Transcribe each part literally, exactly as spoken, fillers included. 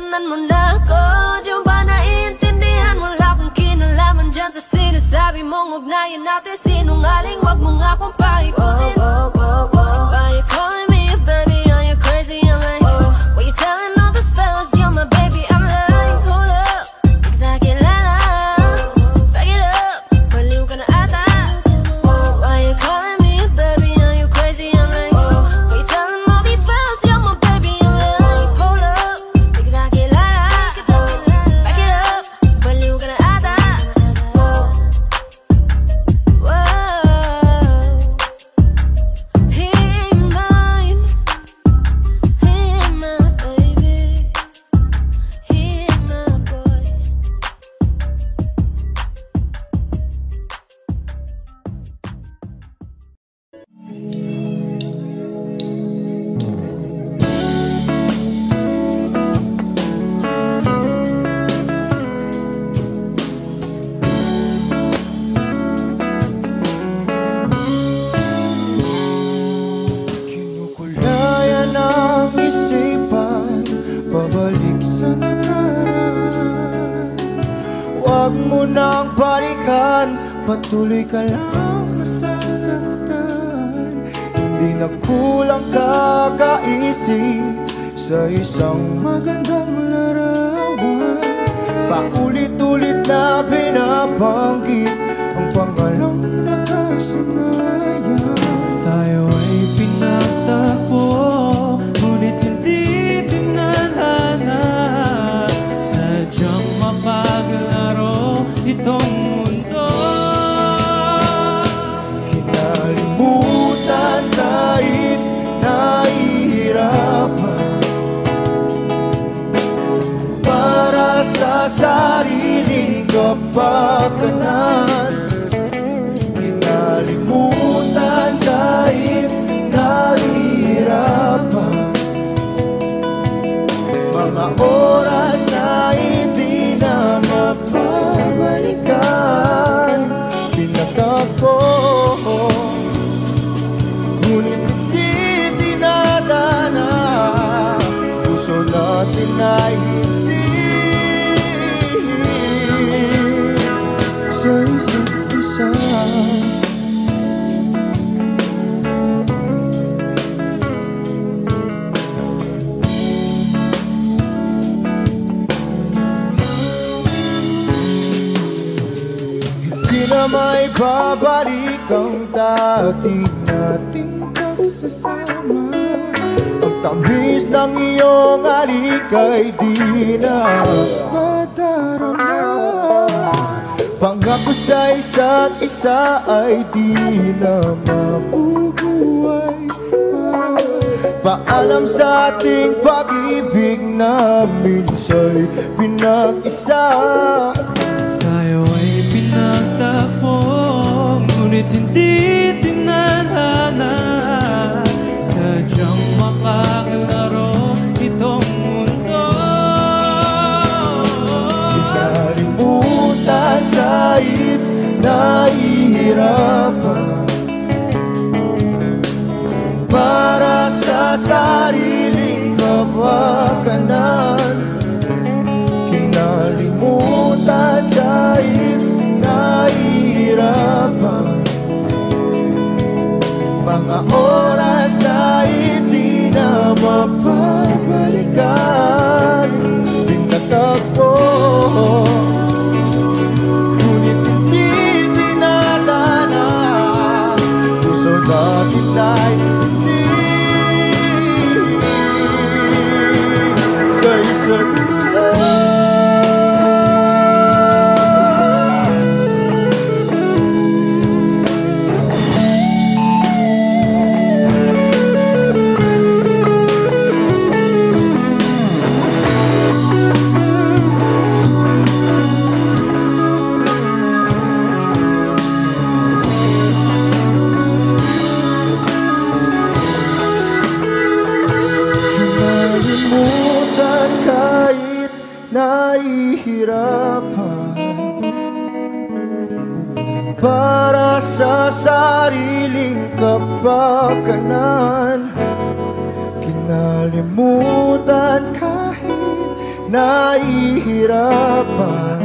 Tingnan mo na ako, di ba naiintindihan? Wala akong kinalaman dyan sa sinasabi mong ugnayan natin. Sinungaling, wag mo nga akong paikutin. Oh, oh, oh, oh. Why you calling me a baby? Are you crazy? I'm like, oh. Why you telling all these fellas you're my baby? I'm like, hold up, di kita kilala. Back it up, baliw ka na ata. Oh, why you calling me a baby? Are you crazy? I'm like, oh. Why you telling all these fellas you're my baby? I'm like, hold up, di kita kilala. Back it up, baliw ka na ata. Whoa. He ain't mine, he ain't my baby, he ain't my boy. Kinukulayan ang isipan, pabalik sa nakaraan. Huwag mo nang balikan, patuloy ka lang masasaktan. Hindi na kulang kakaisip sa isang magandang larawan. Paulit-ulit na binabanggit ang pangalang nakasanayan. Tayo ay pinagtagpo, ngunit hindi tinadhana. Sadyang mapaglaro itong mundo. Kinalimutan kahit nahihirapan, para sa sariling kapakanan. Kinalimutan kahit nahihirapan, mga oras na hindi na mapabalikan. Pinatagpo, ngunit hindi dinadana. Puso natin ay hindi sa isa't isa. Hindi na may babalik ang dati nating pagsasama. Ang tamis ng iyong halik ay di na madarama. Pangako sa isa't isa ay di na mabubuhay pa. Paalam sa ating pag-ibig na minsa'y pinag-isa. Tayo ay pinagtagpo, ngunit hindi tinadhana. Sadyang makakalaro itong mundo. Kinalimutan kahit nahihirapan, para sa sariling kapakanan. Kinalimutan kahit nahihirapan, mga oras na hindi na mapabalikan. Pinatagpo, ngunit hindi dinadana. Puso natin ay hindi sa isa't isa. Kinalimutan kahit nahihirapan, para sa sariling kapakanan. Kinalimutan kahit nahihirapan.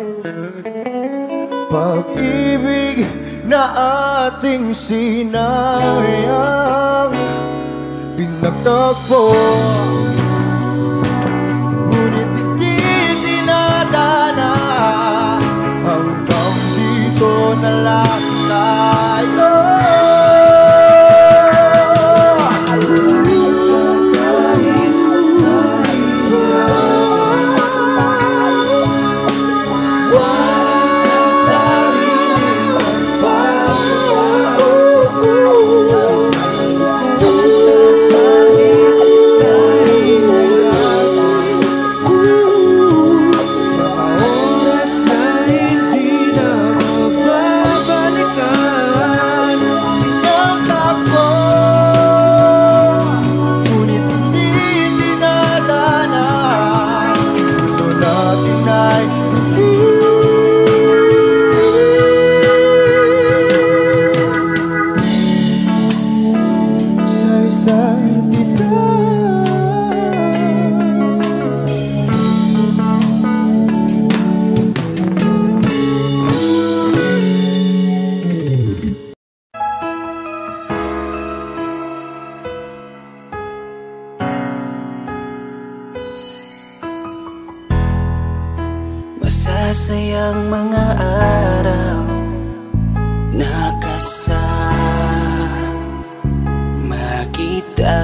Pag-ibig na ating sinayang pinagtagpo, ngunit hindi dinadana. Hanggang dito na lang tayo. Masasayang mga araw na kasama kita.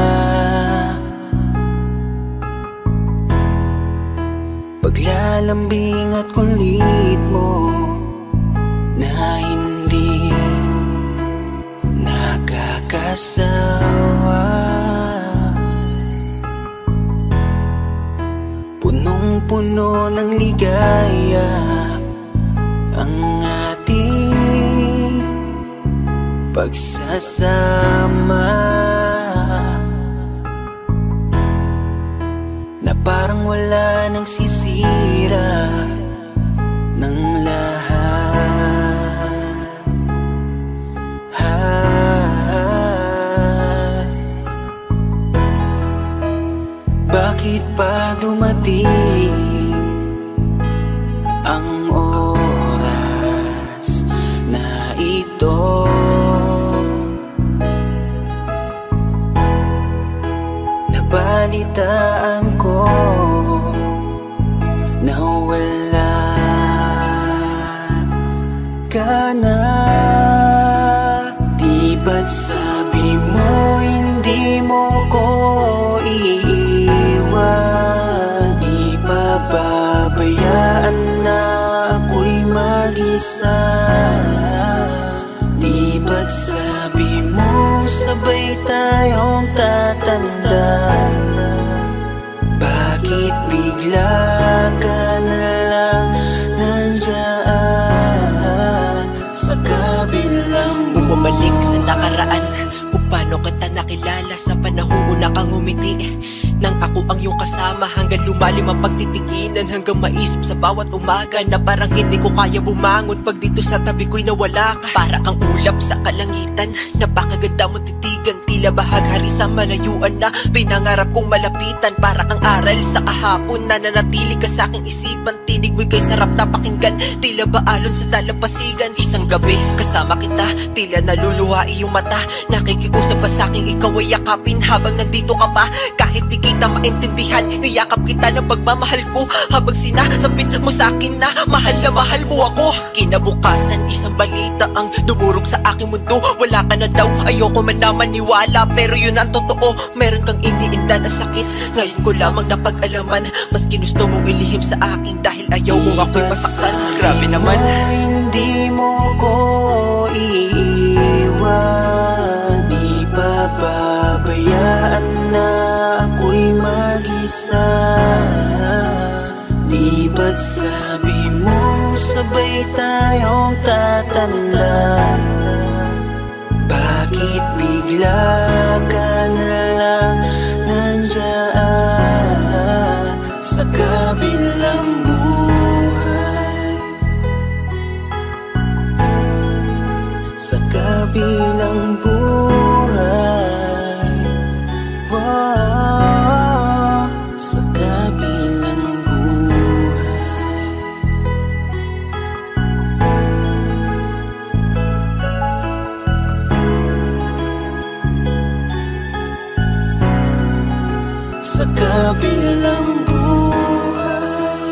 Paglalambing at kulit mo na hindi nakakasawa. Punong-puno ng ligaya ang ating pagsasama, na parang wala nang sisira ng lahat. Ha. Bakit pa dumating ang oras na ito? Nabalitaan ko na wala ka na. Di ba't sabi mo hindi mo ko iiwan? Di pa babayaan na ako'y mag-isa? Di ba't sabi mo sabay tayong tatanda? Bakit bigla ka na lang nandyan sa kabilang buhay? Bumalik sa nakaraan, kung paano kita nakilala sa panahong una kang umiti. Nang ako ang iyong kasama, hanggang lumalim ang pagtitiginan, hanggang maisip sa bawat umaga na parang hindi ko kaya bumangon pag dito sa tabi ko'y nawala ka. Para kang ulap sa kalangitan, napakaganda mong titigan, tila bahaghari sa malayuan na pinangarap kong malapitan. Para kang aral sa kahapon na nanatili ka sa aking isipan, tinig mo'y kay sarap na pakinggan, tila ba alon sa dalampasigan. Isang gabi kasama kita, tila naluluha iyong mata, nakikiusap ka sa aking ikaw ay yakapin habang nandito ka pa. Kahit di kita maintindihan, niyakap kita ng pagmamahal ko, habang sinasabit mo sa akin na mahal na mahal mo ako. Kinabukasan, isang balita ang dumurog sa aking mundo. Wala ka na daw, ayoko man na maniwala, pero yun ang totoo. Meron kang iniinda na sakit, ngayon ko lamang napag-alaman. Mas ginusto mong ilihim sa akin dahil ayaw mo ako'y masaktan. Grabe naman. Hindi mo ko iiwan, di pa babayaan na ako'y mag-isa. Di ba't sabi mo sabay tayong tatanda? Bakit bigla ka na lang nandyan sa kabilang buhay? Sa kabilang buhay, wow, sa kabilang bilang buhay.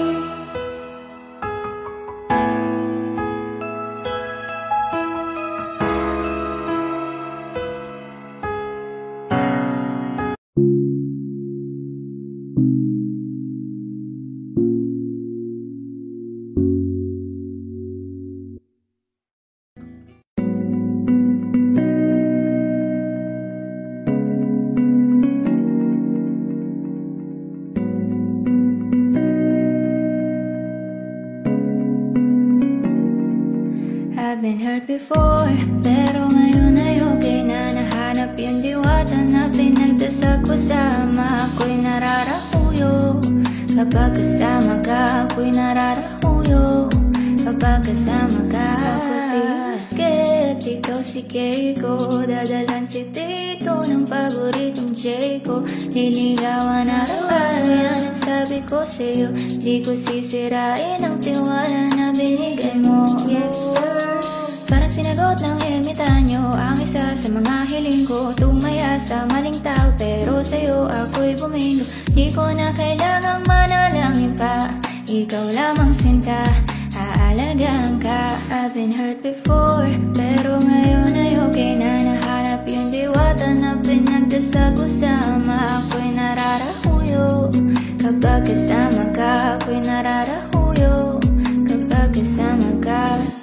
I've been hurt before, pero ngayon ay okay na. Nahanap yung diwata na pinagdasal ko. Sama ako'y nararahuyo. Kapag kasama ka, ako'y nararahuyo. Kapag kasama ka, ako si Basket, ikaw si Keiko. Dadalan si Tito ng paboritong J ko. Niligawan araw-araw, yan ang sabi ko sa'yo. Di ko sisirain ang tiwala na binigay mo. Yes sir, parang sinagot ng ermitanyo ang isa sa mga hiling ko. Tumaya sa maling tao, pero sa'yo ako'y bumingo. Di ko na kailangang manalangin pa, ikaw lamang sinta, aalagaan ka. I've been hurt before, pero ngayon ay okay na. Nahanap yung diwata na pinagdasal ko. Sama ako'y nararahuyo. Kapag kasama ka, ako'y nararahuyo. Kapag kasama ka,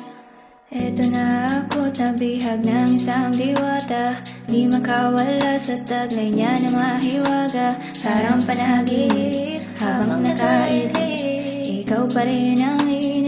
eto na ako, tabihag ng isang diwata. Di makawala sa taglay niya na mahiwaga. Parang panahagip habang nakailip, ikaw pa rin ang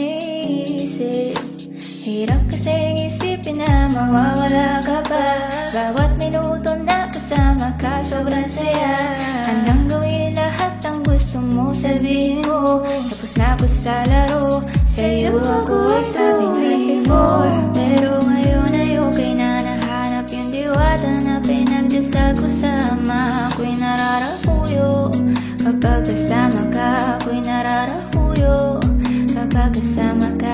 iniisip. Hirap kasing isipin na mawawala ka pa. Bawat minuto na kasama ka, sobrang saya. Handang gawin lahat ang gusto mo, sabihin mo. Tapos na ako sa laro, sa'yo ako'y tabing before, pero ngayon ay okay na. Nahanap yung diwata na pinagdasal ko. Sama ako'y nararahuyo. Kapag kasama ka, ako'y nararahuyo. Kapag kasama ka,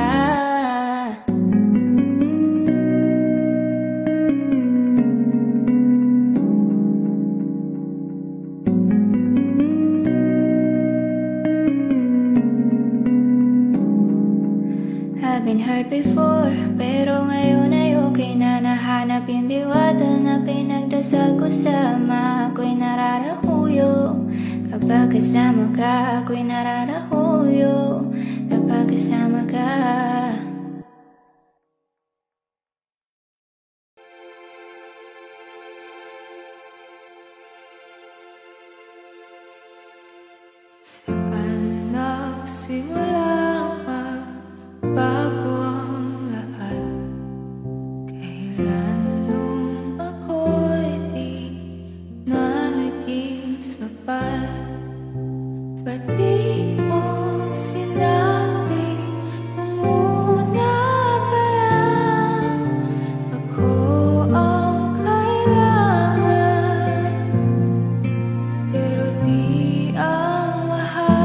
I've been hurt before, pero ngayon ay okay na. Nahanap yung diwata na pinagdasal ko. Sama ako'y nararahuyo. Kapag kasama ka, ako'y nararahuyo. Kapag kasama ka, saan nagsimula bago ang lahat? Kailan nung ako'y di na naging sapat? Ba't di mo sinabi nung una pa lang ako ang kailangan? Pero di ang mahal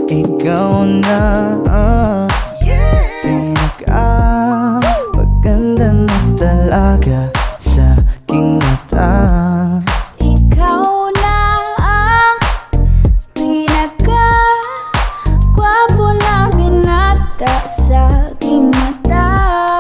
ikaw na ang pinaka maganda na talaga sa aking mata. Ikaw na ang pinaka gwapo na binata sa aking mata.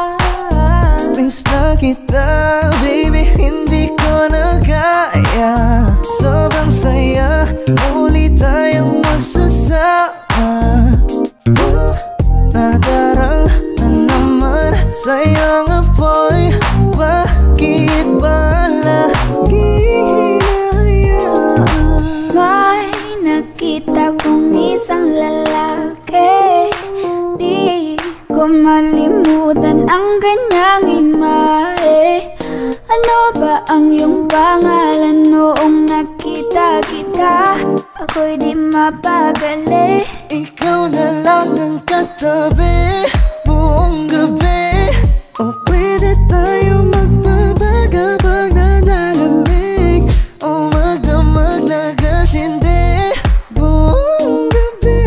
Miss na kita, baby, hindi ko na kaya. Sobrang saya, muli tayong magsasama. uh, Nadarang na naman sayang apoy. Bakit ba laging hinahayaan? May nakita kong isang lalaki, di ko malimutan ang kanyang imahe. Ano ba ang iyong pangalan noong nakita kita? Ako'y di mapagali. Ikaw na lang ang katabi buong gabi. O pwede tayo magbabaga pag nalalamig, o magdamag na gasindi buong gabi.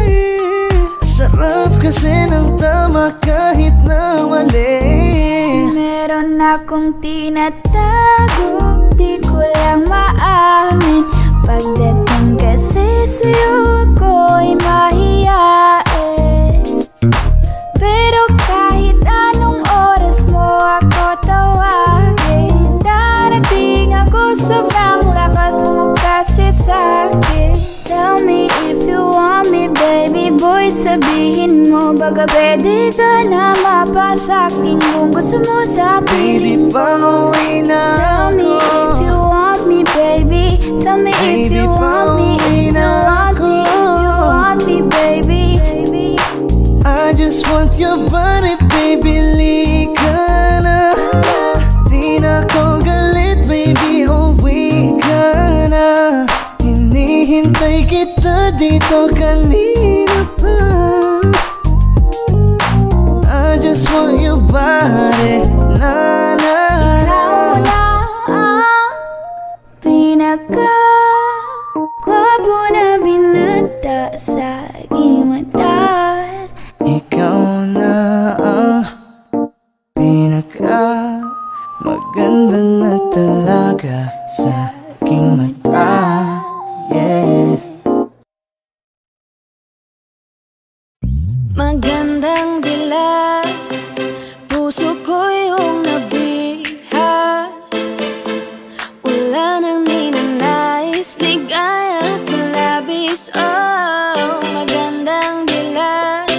Sarap kasi ng tama kahit na mali. Meron akong tinatago, di ko lang maamin. Pagdating kasi sa'yo ako'y mahiyain. Pero kahit anong oras mo ako tawagin, darating ako, sobrang lakas mo kasi sa'kin. Tell me if you want me, baby boy, sabihin mo baga pwede ka na mapasakin kung gusto mo sa Baby, piling ko. pauwi na Tell me if you want me, baby. Tell me if Baby, you want me, if you want me, if you want me, baby. I just want your body, baby, lika na. Di na ko galit, baby, uwi ka na. Hinihintay kita dito kanina pa. I just want your body, na na. Ikaw na ang pinaka gwapo na binata sa aking mata. Ikaw na ang pinaka maganda na talaga sa aking mata. Yeah. Magandang dilag, puso ko yung nabiha. Wala nang ninanais, ligaya ka labis. Oh, magandang dilag,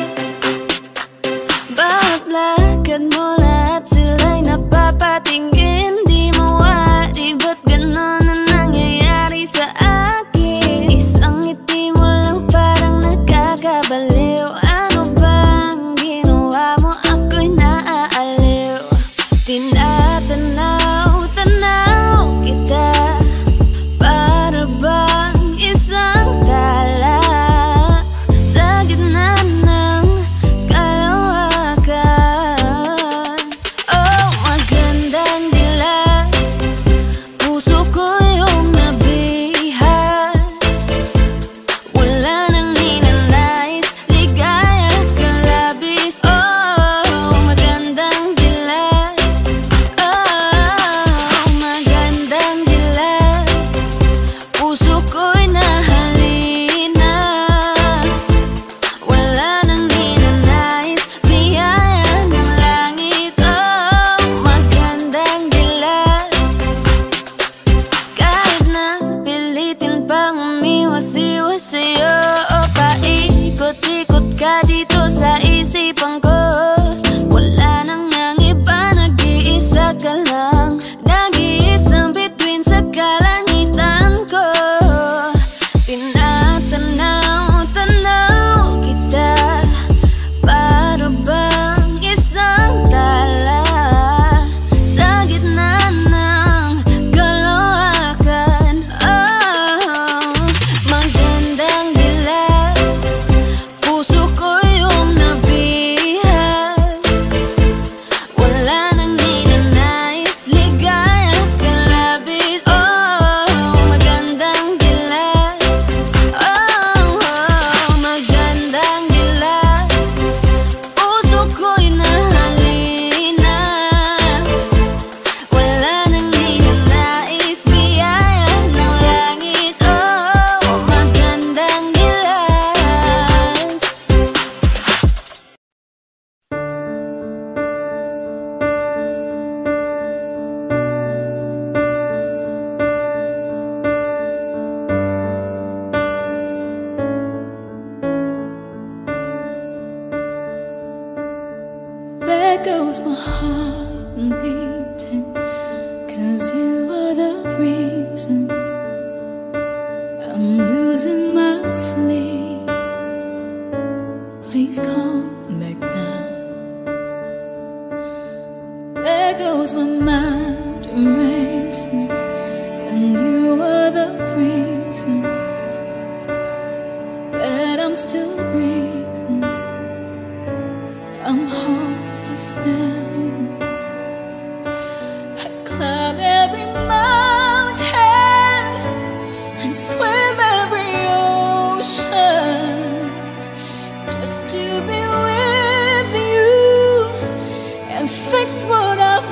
bawat lakad mo lahat sila'y napapatingin. Di mawari, ba't ganon ang nangyayari sa akin? Isang ngiti mo lang parang nagkakabaliw. Ano bang ginawa mo? Ako'y naaaliw. Tinatanaw, tanaw kita, para bang isang tala sa gitna ng kalawakan. Oh, magandang dilag, puso ko yung nabiha. Wala nang ninanais, ligaya ka labis. Oh, magandang dilag. Oh, magandang dilag, puso ko'y nahalina. Wala nang ninanais, biyaya ng langit. Oh, magandang dilag, kahit na pilitin pang umiwas-iwas sa'yo. O paikot-ikot ka dito sa isipan ko. Wala nang ang iba, nag-iisa ka lang. Nag-iisang bituin sa kalangitan ko. Tinatanaw, tanaw kita, para bang isang tala sa gitna ng kalawakan. Oh, magandang dilag. There goes my heart beating, 'cause you are the reason I'm losing my sleep. Please come back now. There goes my mind racing, and you are the reason that I'm still breathing. I'm hopeless now. I'd climb every mountain and swim every ocean just to be with you and fix what I've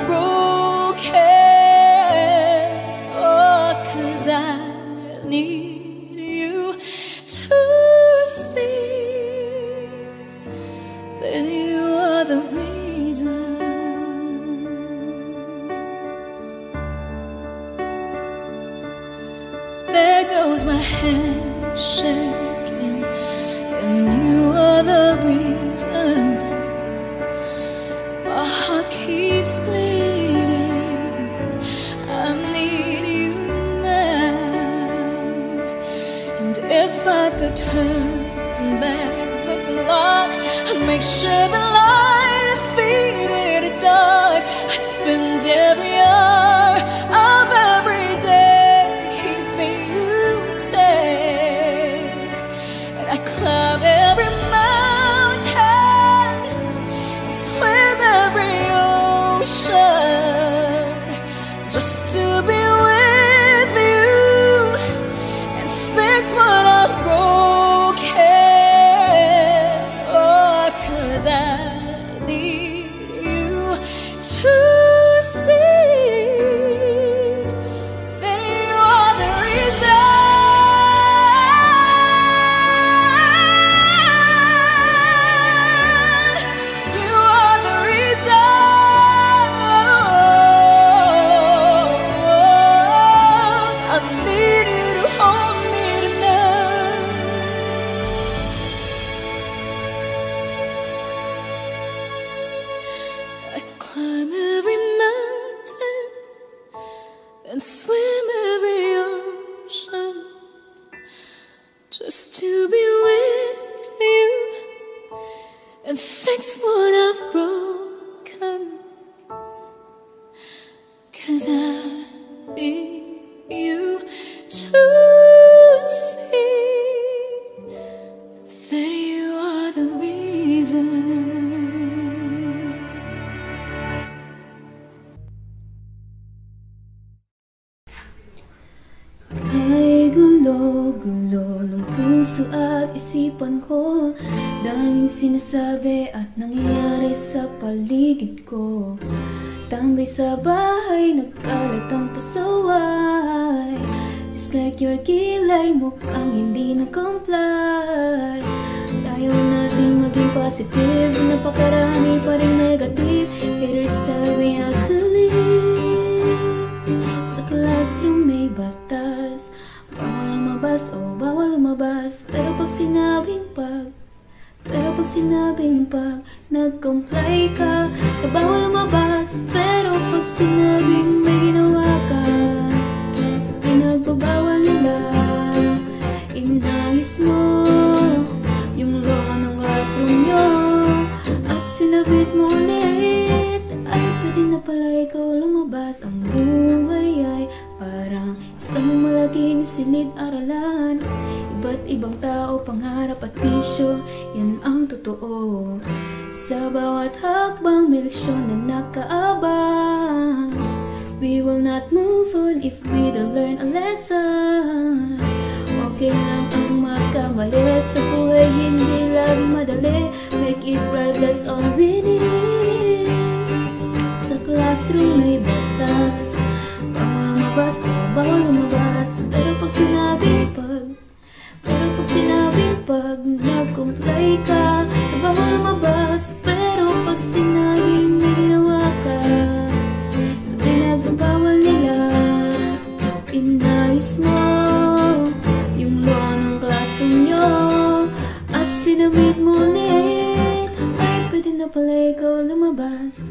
broken. Oh, 'cause I need you to see that you are the reason. There goes my head shaking, and you are the reason. My heart keeps bleeding. I need you now. And if I could turn back the clock, I'd make sure the light defeated the dark. I'd spend every hour of every day keeping you safe. And I'd climb every mountain and swim every ocean just to be with you and fix what I've broken. Oh, 'cause I need you to see that you are the reason. You are the reason. I need you to hold me tonight. I climb every mountain and swim every ocean just to be with you and fix what I've broken. 'Cause I need you to see that you are the reason. Ay gulo-gulo ng puso at isipan ko. Daming sinasabi at nangyayari sa paligid ko. Tambay sa bahay, nagkalat ang pasaway. Just like your kilay, mukhang hindi nag-comply. Ayaw natin maging positive, napakarami pa rin negative. Haters tell me how to live. Sa classroom may batas, bawal lumabas o bawal lumabas. Pero pag sinabing pag, pero pag sinabing pag nag-comply ka, na bawal lumabas. Pero pag sinabing may ginawa ka, sa pinagbabawal nila, inayos mo yung law ng classroom nyo at sinabit mo ulit. Ay pwede na pala ikaw lumabas. Ang buhay ay parang isang malaking silid-aralan. Iba't ibang tao, pangarap at bisyo, yan ang totoo. Sa bawat hakbang may leksyon na nakaabang. We will not move on if we don't learn a lesson. Okay lang ang magkamali, sa buhay hindi lang madali. Make it right, that's all we need. Sa classroom may batas, bawal lumabas o bawal lumabas. Pero pag sinabing pag, pero pag sinabing pag nag-comply ka, na bawal lumabas. Pero pag sinabing may ginawa ka, sa pinagbabawal nila, inayos mo yung law ng classroom nyo at sinabit mo ulit. Ay pwede na pala ikaw lumabas.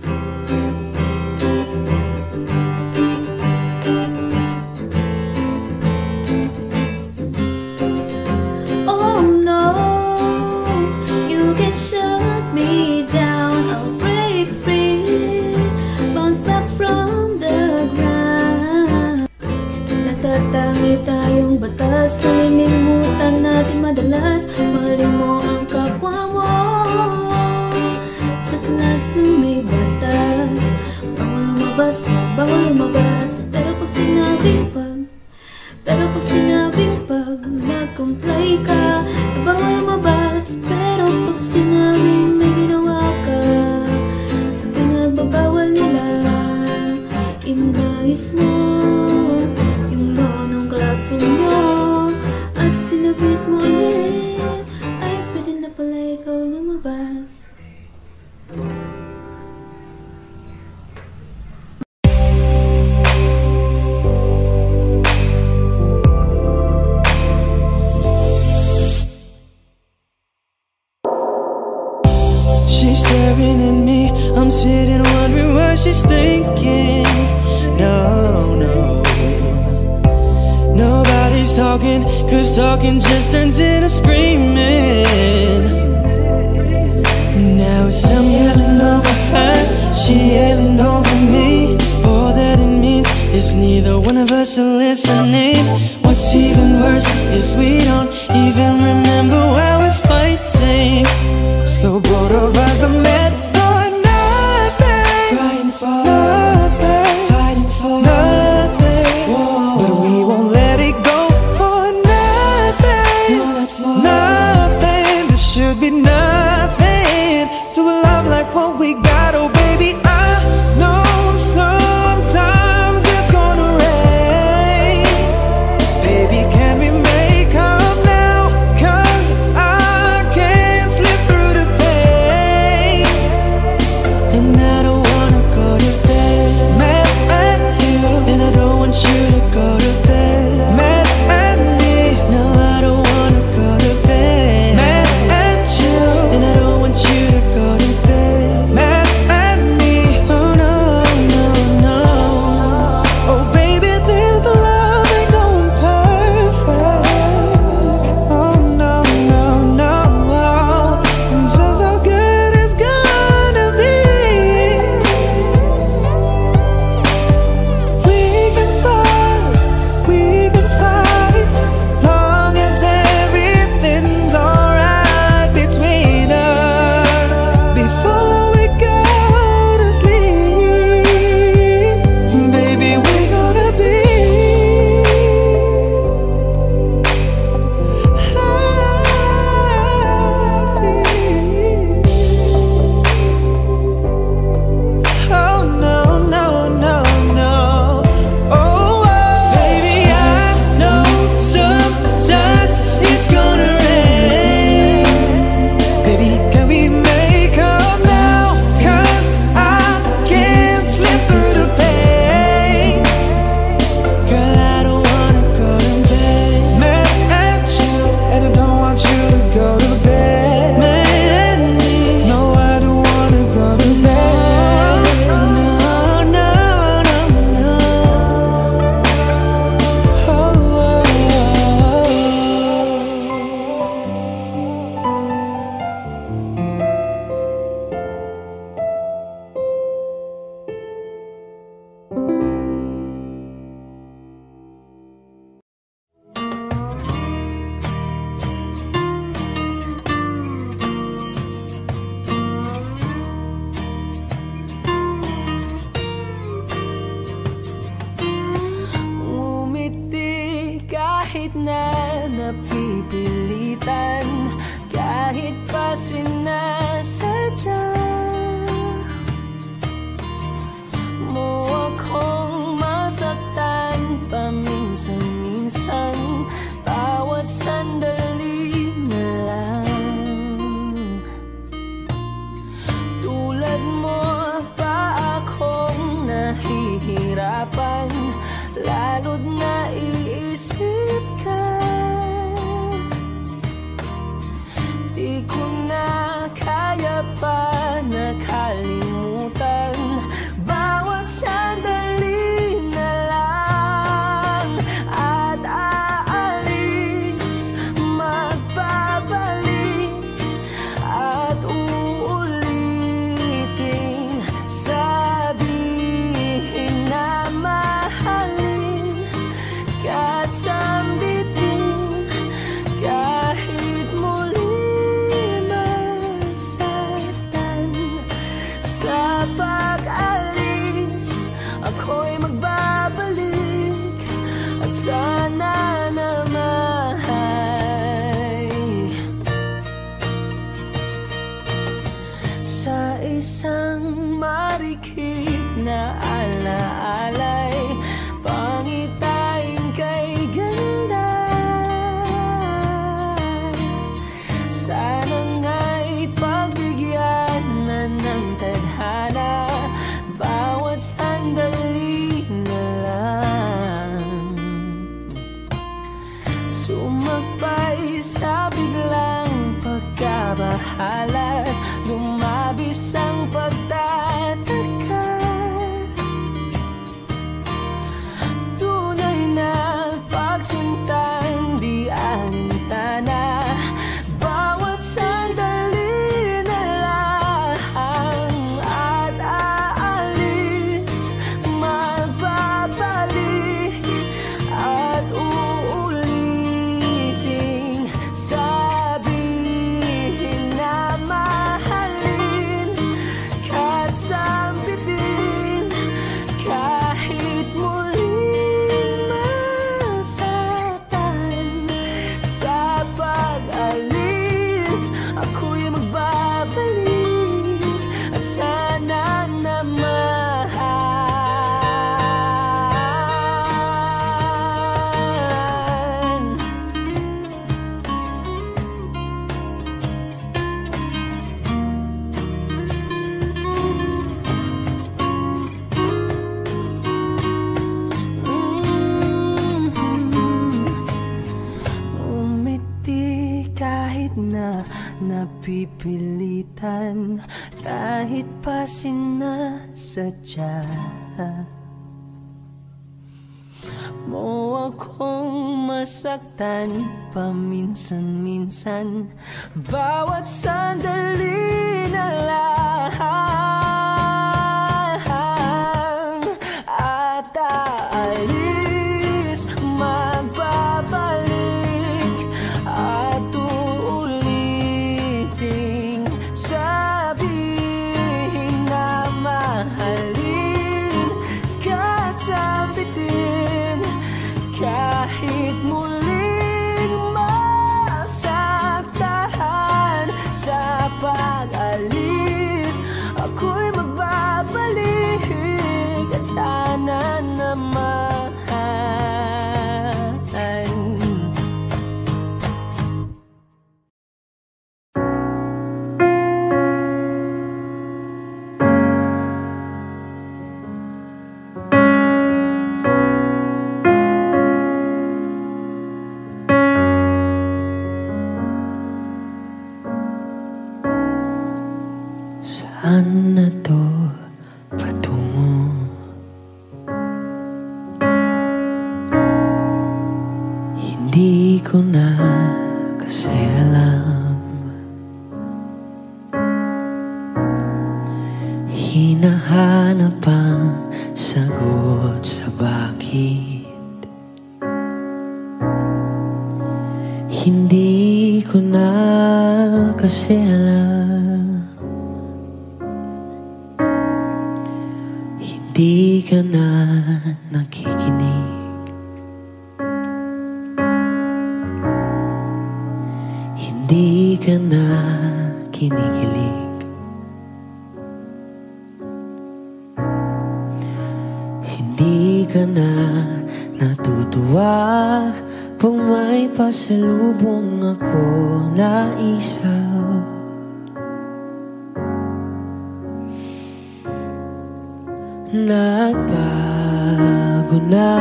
ka na bawal lumabas, pero pag sinabing may ginawa ka sa pinagbabawal nila, inayos mo yung law ng classroom mo at sinabit mo ulit, ay pwede na pala ikaw lumabas. She's staring at me, I'm sitting wondering what she's thinking. No, no, nobody's talking, cause talking just turns into screaming. Now it's I'm yelling over her, she yelling over me. All that it means is neither one of us are listening. What's even worse is we don't even remember why we're fighting. So both of us are mad for nothing, fighting for nothing, fighting for nothing. Whoa. But we won't let it go for nothing, no, not for nothing. There should be nothing to a love like what we got. Oh baby, I know sometimes it's gonna rain. Baby, can we make up now? Cause I can't slip through the pain, and I don't wanna go to bed mad at you, and I don't want you to go to bed mad at me. No, I don't wanna go to bed mad at you, and I don't want you to go to bed mad at me. Oh no, no, no. Oh baby, this love ain't going perfect. Oh no, no, no. Just how good it's gonna be. We can fuss, we can fight, long as everything's alright between us. Before we go to sleep, baby, we're gonna be oh no, no, no, no. Oh, baby, I know sometimes it's gonna rain. Baby, can we make up now? Cause I can't slip through the pain. Girl, I don't wanna go to bed mad at you, and I don't want you to go to bed mad at me. No, I don't wanna go to bed. No, no, no, no. Oh, oh, oh. Ngumiti kahit na napipilitan, kahit pa sinasadya mo akong masaktan paminsan-minsan, bawat sandali na lang. Tulad mo pa akong nahihirapan, lalo't naiisip ka. Di ko na kaya mahalan, lumabis ang pagtataka. Tunay na pagsintan, di alintana, bawat sandali na lang at aalis, magbabalik at uuliting sabihin na mahalin kahit sambitin, kahit muling masaktan. Sa pag-alis, ako'y magbabalik at sana na mahal. Umiti kahit na napipilitan, kahit pa sinasadya mo akong masaktan paminsan-minsan, bawat sandali na lang at aalis, magbabalik at uuliting sabihin na mahalin kahit sambitin, kahit muling masaktan. Sa pag-alis, ako'y magbabalik at sana na mahalan. Saan na to patungo? Hindi ko na kasi alam. Hinahanap ang sagot sa bakit. Hindi ko na kasi alam. Hindi ka na nakikinig, hindi ka na kinikilig, hindi ka na natutuwa pag may pasalubong ako na isaw. Nagbago na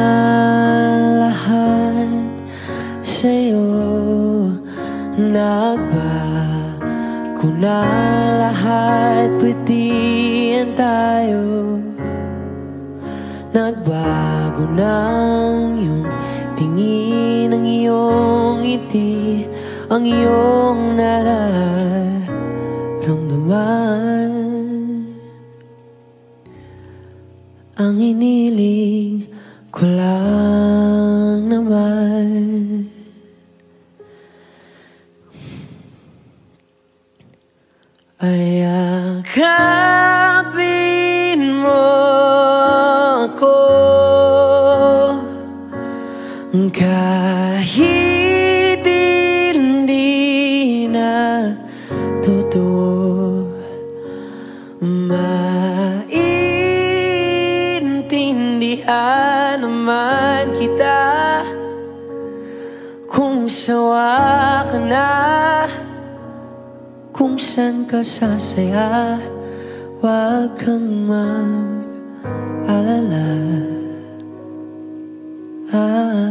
lahat sa'yo, nagbago na lahat, pwede yan tayo. Nagbago na ang iyong tingin, ang iyong ngiti, ang iyong nararamdaman. Ang iniling ko lang naman ay yakapin mo ako kahit hindi na totoo. Maintindihan naman kita kung sawa ka na, kung saan ka sasaya. Huwag kang mag-alala.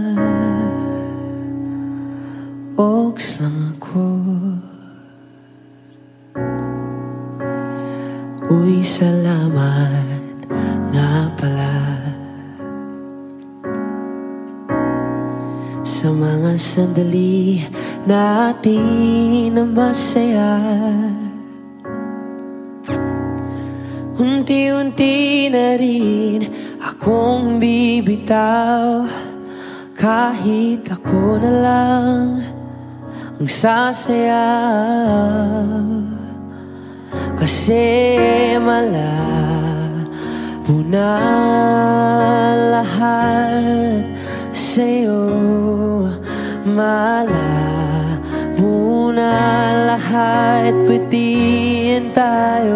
Ah, oks lang ako. salamat nga pala sa mga sandali natin na masaya. Unti-unti na rin akong bibitaw, kahit ako na lang ang sasayaw. Kasi malabo na lahat sa'yo, malabo na lahat, patiin tayo.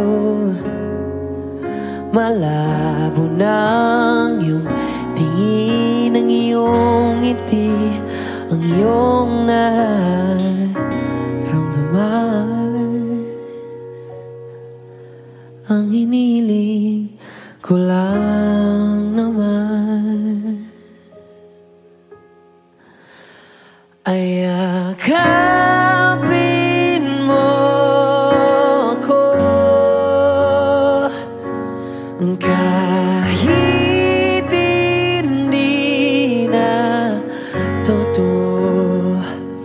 Malabo nang iyong tingin, ang iyong ngiti, ang iyong nararamdaman. Ang hiniling ko lang naman ay yakapin mo ako, kahit hindi na totoo.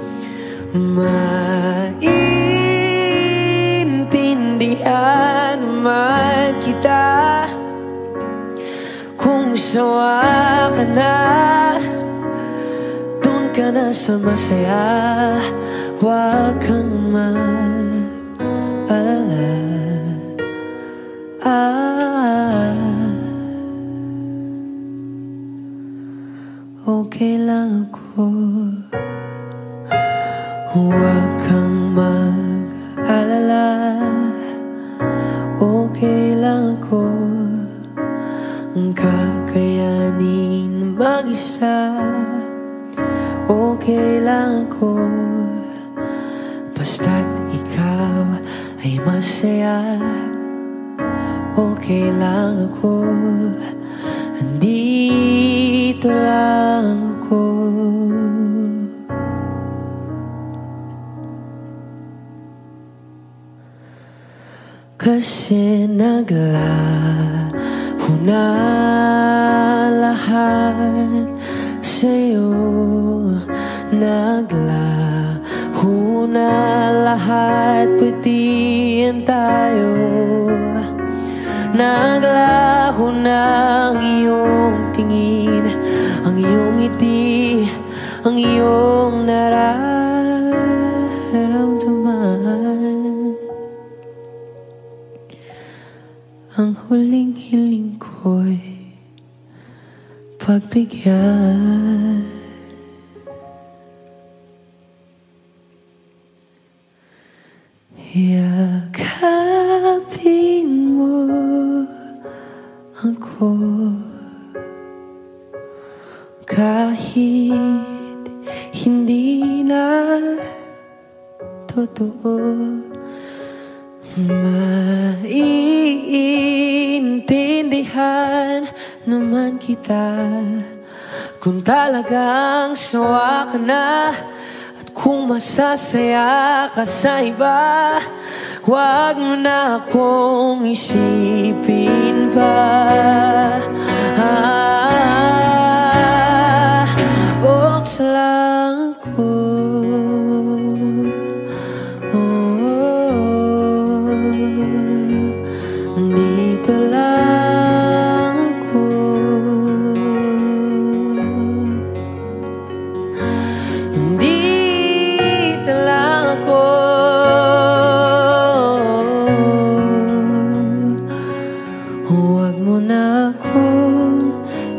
Maintindihan man kita kung sawa ka na, dun ka na sa masaya. Huwag kang mag-alala. Ah, okay lang ako. Huwag kang mag-alala. Okay lang ako, kakayanin mag-isa. Okay lang ako, basta't ikaw ay masaya. Okay lang ako, andito lang ako. Kasi naglaho na lahat sa'yo, naglaho na lahat, patiin tayo. Naglaho na ang iyong tingin, ang iyong ngiti, ang iyong nararamdaman. Ang huling hiling ko'y pagbigyan. Yakapin mo ako, kahit hindi na totoo. Maiintindihan naman kita kung talagang sawa ka na, at kung masasaya ka sa iba. Huwag mo na akong isipin pa. Ah, bukos lang ako. Dito lang ako. Dito lang ako. Huwag mo na akong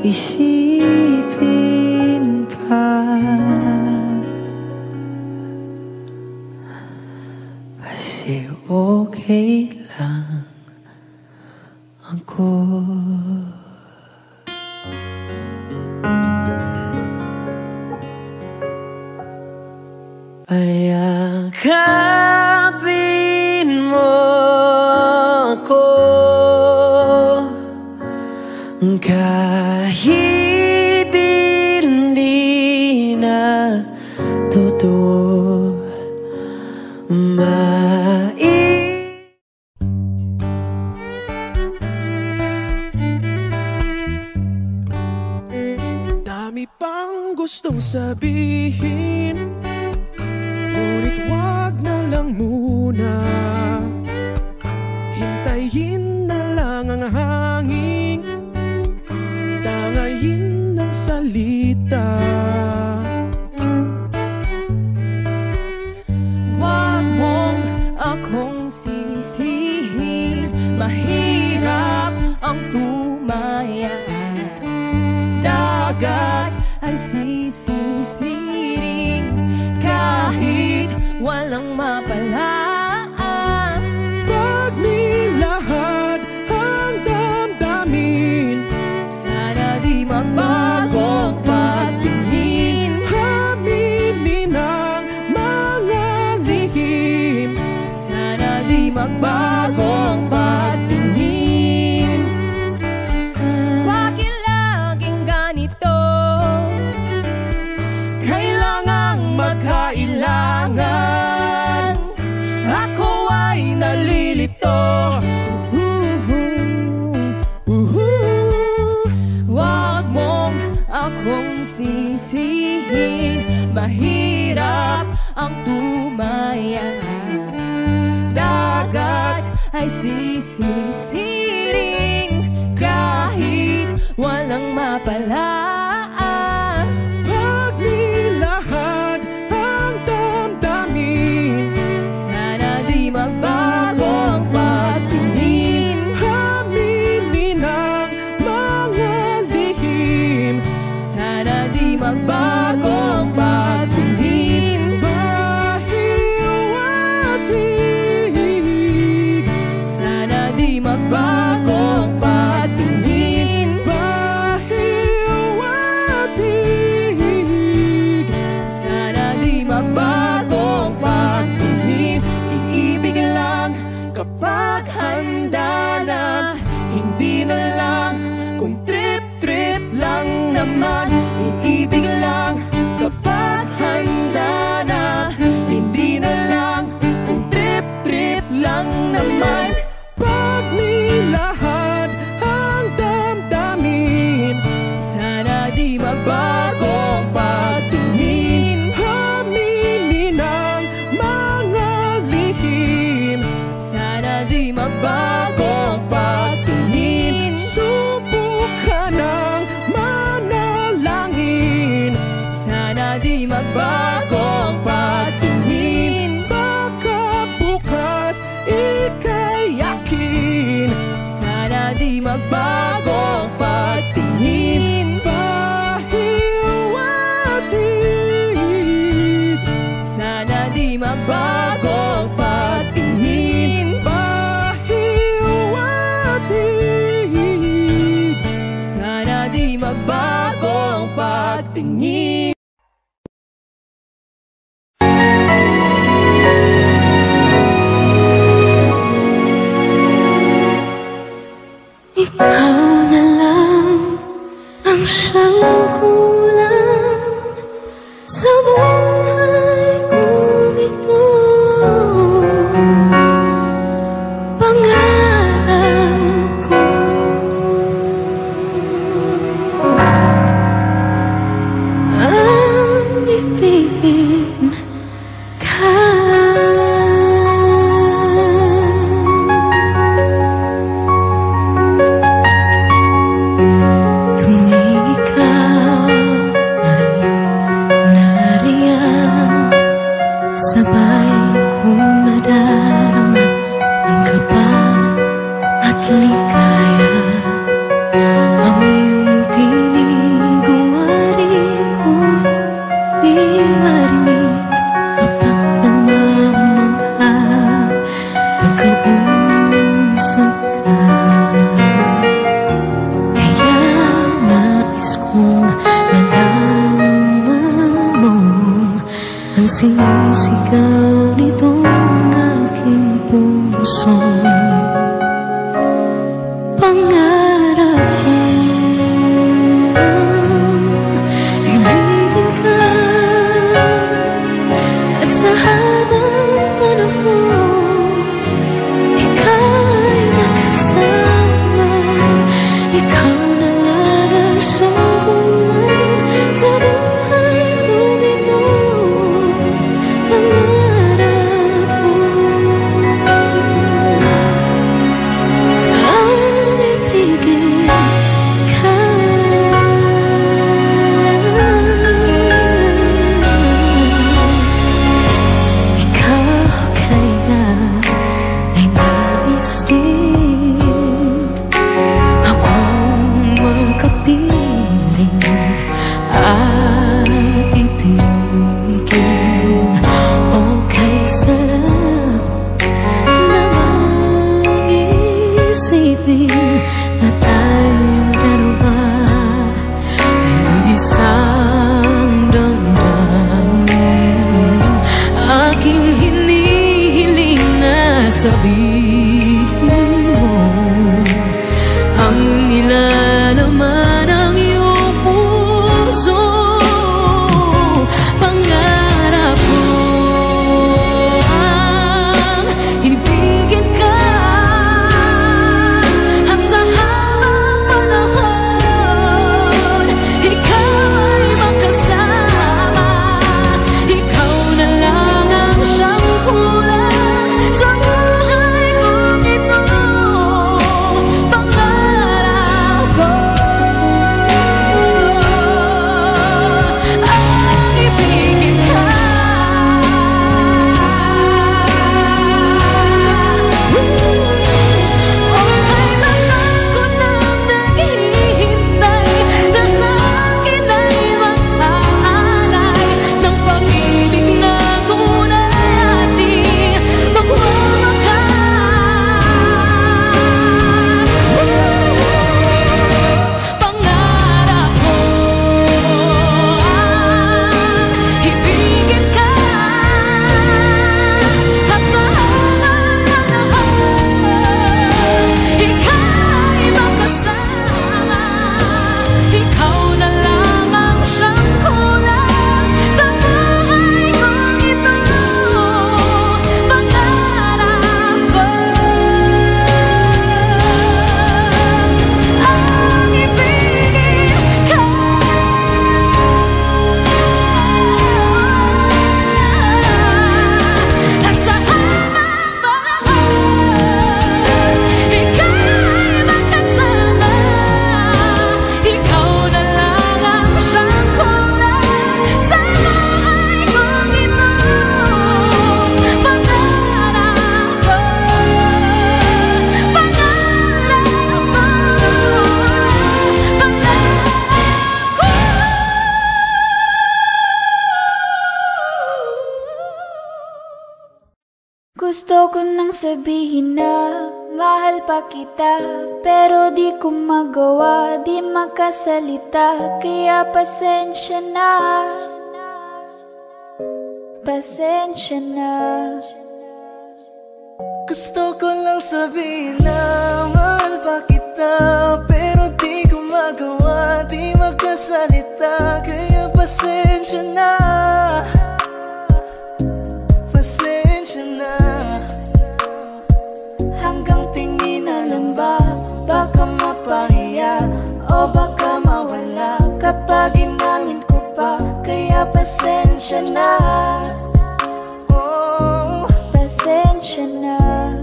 isipin pa. Kasi okay lang ako. Ayakapin mo ako, kahit hindi na totoo. Mai lang muna, hintayin na lang ang hangin, tangayin ng salita. Wag mong akong sisihin, mahirap ang tumaya. Dagat ay sisisiring kahit walang mapalaan. Pag nilahad ang damdamin, sana di magbagong patingin. aminin ang mga lihim, Sana di magbagong patingin. Bakit laging ganito? kailangang magkailangan. Ako ay nalilito. Uhu. Wag mong akong sisihin, mahirap ang tumaya. Dagat ay sisisiring kahit walang mapalaan. Pag nilahad ang damdamin, Sana di magbagong patingin. aminin ang mga lihim, Sana di magbagong patingin. bahiw at hig, Sana di magbagong patingin. bahiw at hig. Sana di magbagong patingin. Iibig lang kapag handa na, hindi na lang kung trip-trip lang naman. Iibig lang kapag handa na, hindi na lang kung trip-trip lang naman. Pag nilahad ang damdamin, Sana di magbagong patingin. aminin ang mga lihim, Sana di magbagong patingin. subukan ang manalangin, Sana di magbagong patingin. baka bukas ika'y yakin. Sana di magbagong patingin. Bahiw at hig, Sana di magbagong patingin. bahiw at hig. Sana di magbagong patingin. Ikaw na lang ang siyang kulang sa buhay kong ito. Pangarap ko ang ibigin ka. Tuwing ikaw ay nariyan, sabay kong nadarama ang kaba at ligaya. Ang iyong tinig uwari ko'y di marinig kapag namamangha pagkausap ka. Kaya nais kong malaman mo ang sinisigaw aking hinihiling na sabihin mo ang nilalaman ng iyong puso. Pangarap ko ang ibigin ka at sa habang panahon ikaw ay makasama. Ikaw na lang ang siyang kulang sa buhay kong ito. Pangarap ko ang ibigin ka. O kailangan ko nang naghihintay na sa akin ay mag-aalay ng pag-ibig na tunay at di magwawakas. Pangarap ko ang ibigin ka at sa habang panahon ikaw ay makasama. Ikaw na lang ang siyang kulang sa buhay kong ito. Pangarap ko ang ibigin ka at sa habang panahon ikaw ay makasama. Ikaw na lang ang siyang kulang sa buhay kong ito. Pangarap ko, pangarap ko, Gusto ko nang sabihin na mahal pa kita, pero di ko magawa, di makasalita. Kaya pasensya na, pasensya na. Gusto ko lang sabihin na mahal pa kita, pero di ko magawa, di magkasalita. Kaya pasensya na, pasensya na. Hanggang tingin na lang ba, baka mapahiya o baka mawala kapag inamin ko pa. Kaya pasensya na, oh, Pasensya na.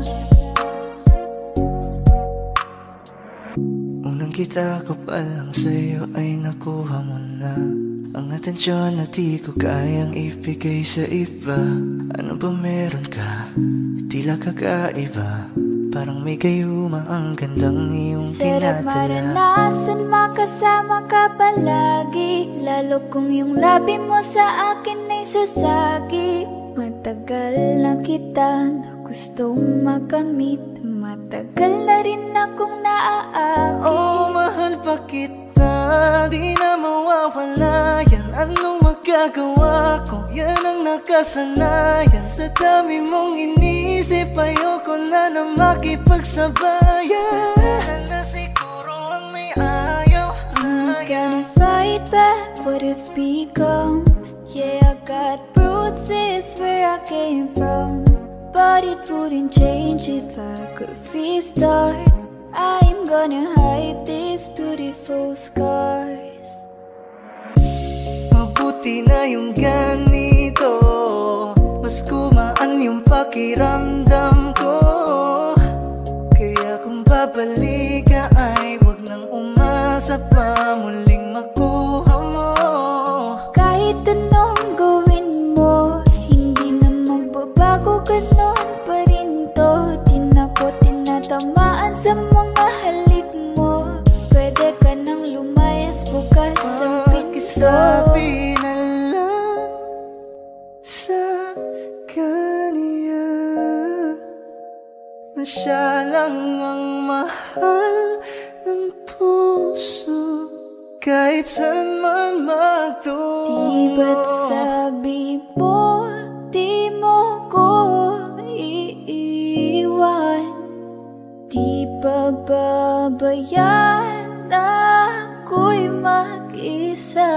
unang kita ko pa lang sa'yo ay nakuha mo na ang atensyon na di ko kayang ibigay sa iba. Ano ba meron ka? Tila kakaiba, parang may gayuma ang gandang iyong Sarap tinatala. maranasan, makasama ka palagi, lalo kung yung labi mo sa akin ay sasagi. Matagal na kita na gustong makamit, matagal na rin akong naaakit. Oh, mahal pa kita, di na mawawala yan. Anong magagawa ko? Yan ang nakasanayan. Sa dami mong inisip, ayoko na na makipagsabayan. Wala na siguro ang may ayaw I'm sa'yo. gonna fight back what if become. Yeah, I got bruises where I came from, but it wouldn't change if I could restart. I'm gonna hide these beautiful scars. Mabuti na yung ganito, mas kumaan yung pakiramdam ko. Kaya kung babalik ka ay wag nang umasa pa muling makuha mo. Kahit anong gawin mo, hindi na magbabago, ganon pa rin to. Di na ko tinatamaan sa mga halik mo. Pwede ka nang lumayas, bukas ang pinto. Pakisabi na lang sa kanya na siya lang ang mahal ng puso, kahit saan man magtungo. Di ba't sabi mo, di mo pababayaan na ako'y mag-isa.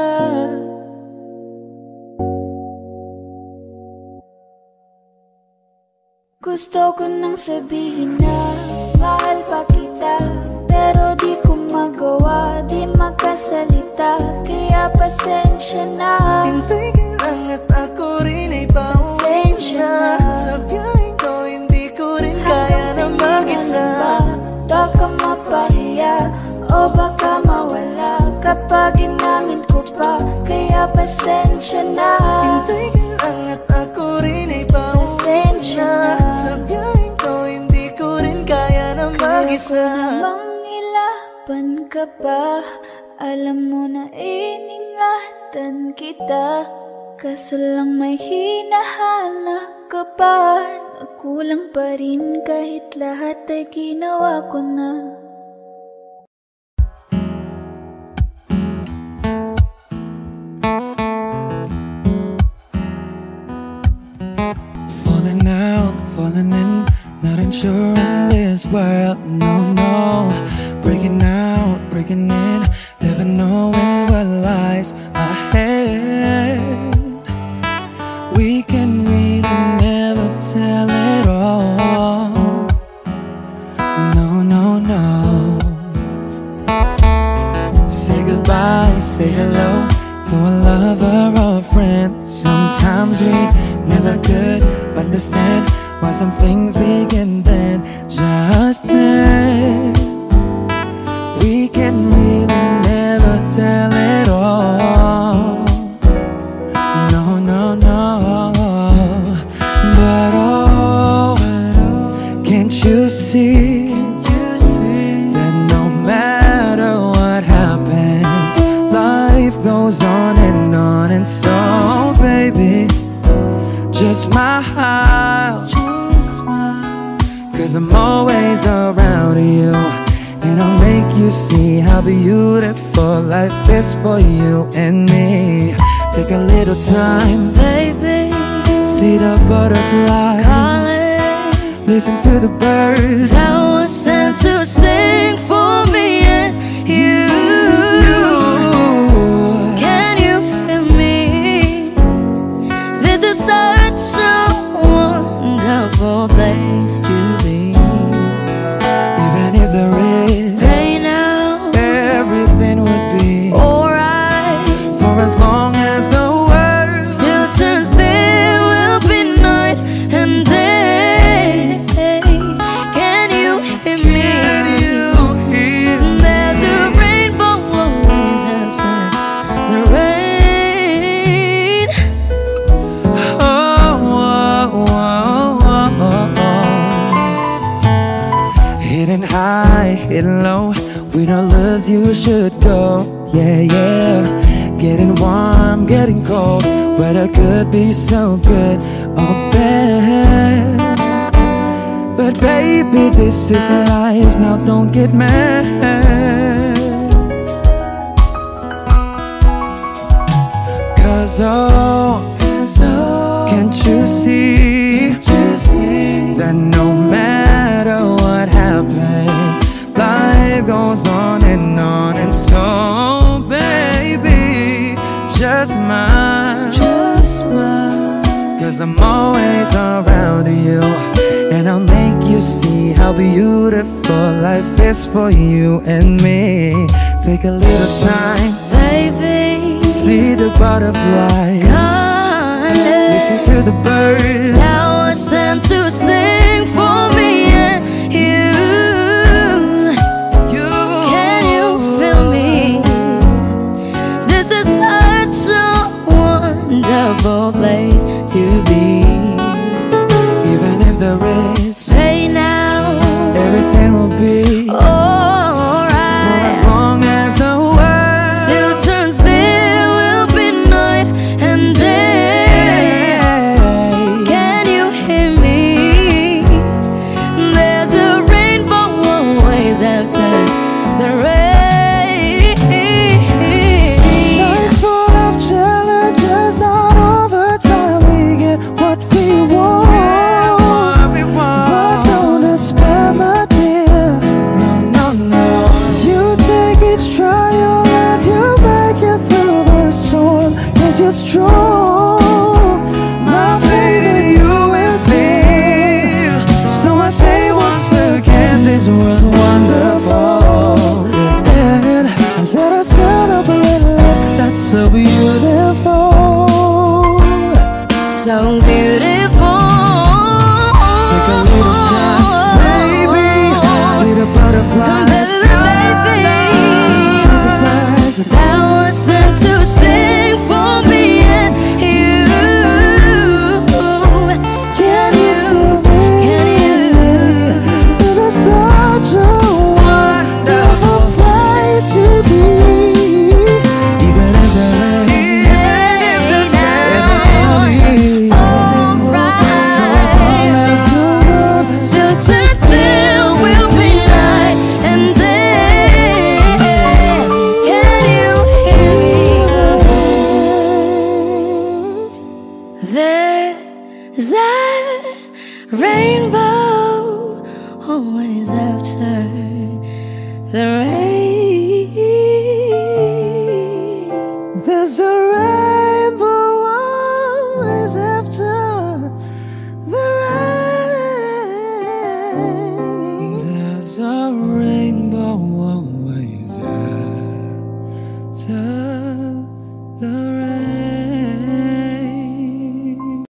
Gusto ko nang sabihin na mahal pa kita, pero di ko magawa, di magkasalita. Kaya pasensya na. Hintay ka lang at ako rin ay pauwi na. Sa biyaheng ko hindi ko rin kaya na mag-isa. Baka mapahiya o baka mawala kapag inamin ko pa. Kaya pasensya na. Hintay ka lang at ako rin ay pauwi na. Sa biyaheng ko hindi ko rin kaya na mag-isa. Kaya ko namang ilaban ka pa. Alam mo na iningatan kita, kaso lang may hinahanap ka pa. Nakulang pa rin kahit lahat ay ginawa ko na. Falling out, falling in, not unsure in this world, no, no. Breaking out, breaking in, never knowing what lies ahead. We can really never tell it all, no, no, no. Say goodbye, say hello to a lover or a friend. Sometimes we never could understand why some things begin then, just then. We can really never tell it all, no, no, no. But oh, can't you see that no matter what happens, life goes on and on. And so baby, just smile, cause I'm always around you, and I'll make you see how beautiful life is for you and me. Take a little time, Baby, see the butterflies, calling, listen to the birds that was sent to sing for me and you. Can you feel me? This is such a wonderful place to be. Even if there is Pain now, everything would be alright. for as long as the world Still turns, there will be night and day. Can you hear me? Can you hear? There's a rainbow always after the rain. Oh, oh, oh, oh, oh. Hidden high, hidden low, we don't lose, you should go. Yeah, yeah. Getting warm, getting cold, weather could be so good or bad. But baby, this is life, now don't get mad. Cause oh, can't you see that no matter what happens, life goes on and on. And so baby, just smile, just smile, cause I'm always around you, and I'll make you see how beautiful life is for you and me. Take a little time, Baby, see the butterflies, listen calling, to the birds that was sent to sing for me and you. you. Can you feel me? This is such a wonderful place to be. Even if there is Say now, everything will be for alright. as long as the world Still turns, there will be night and day. Can you hear me? There's a rainbow always after the rain. Life's full of challenges, not all the time we get what we want. But don't despair, my dear, true. My faith in you is near. So I say once again, this world's wonderful, and let us celebrate life that's so beautiful. So beautiful. Take a little time, baby. See the butterflies, Baby, listen to the birds. that was sent to sing for me and you. Can you feel me? Can you? This is such a wonderful place to be. Even if the rain, Even if the sound, alright. Still to still will be night and day. Can you hear me? There's a rainbow always after the rain. there's a rainbow always after the rain. There's a rainbow always after the rain.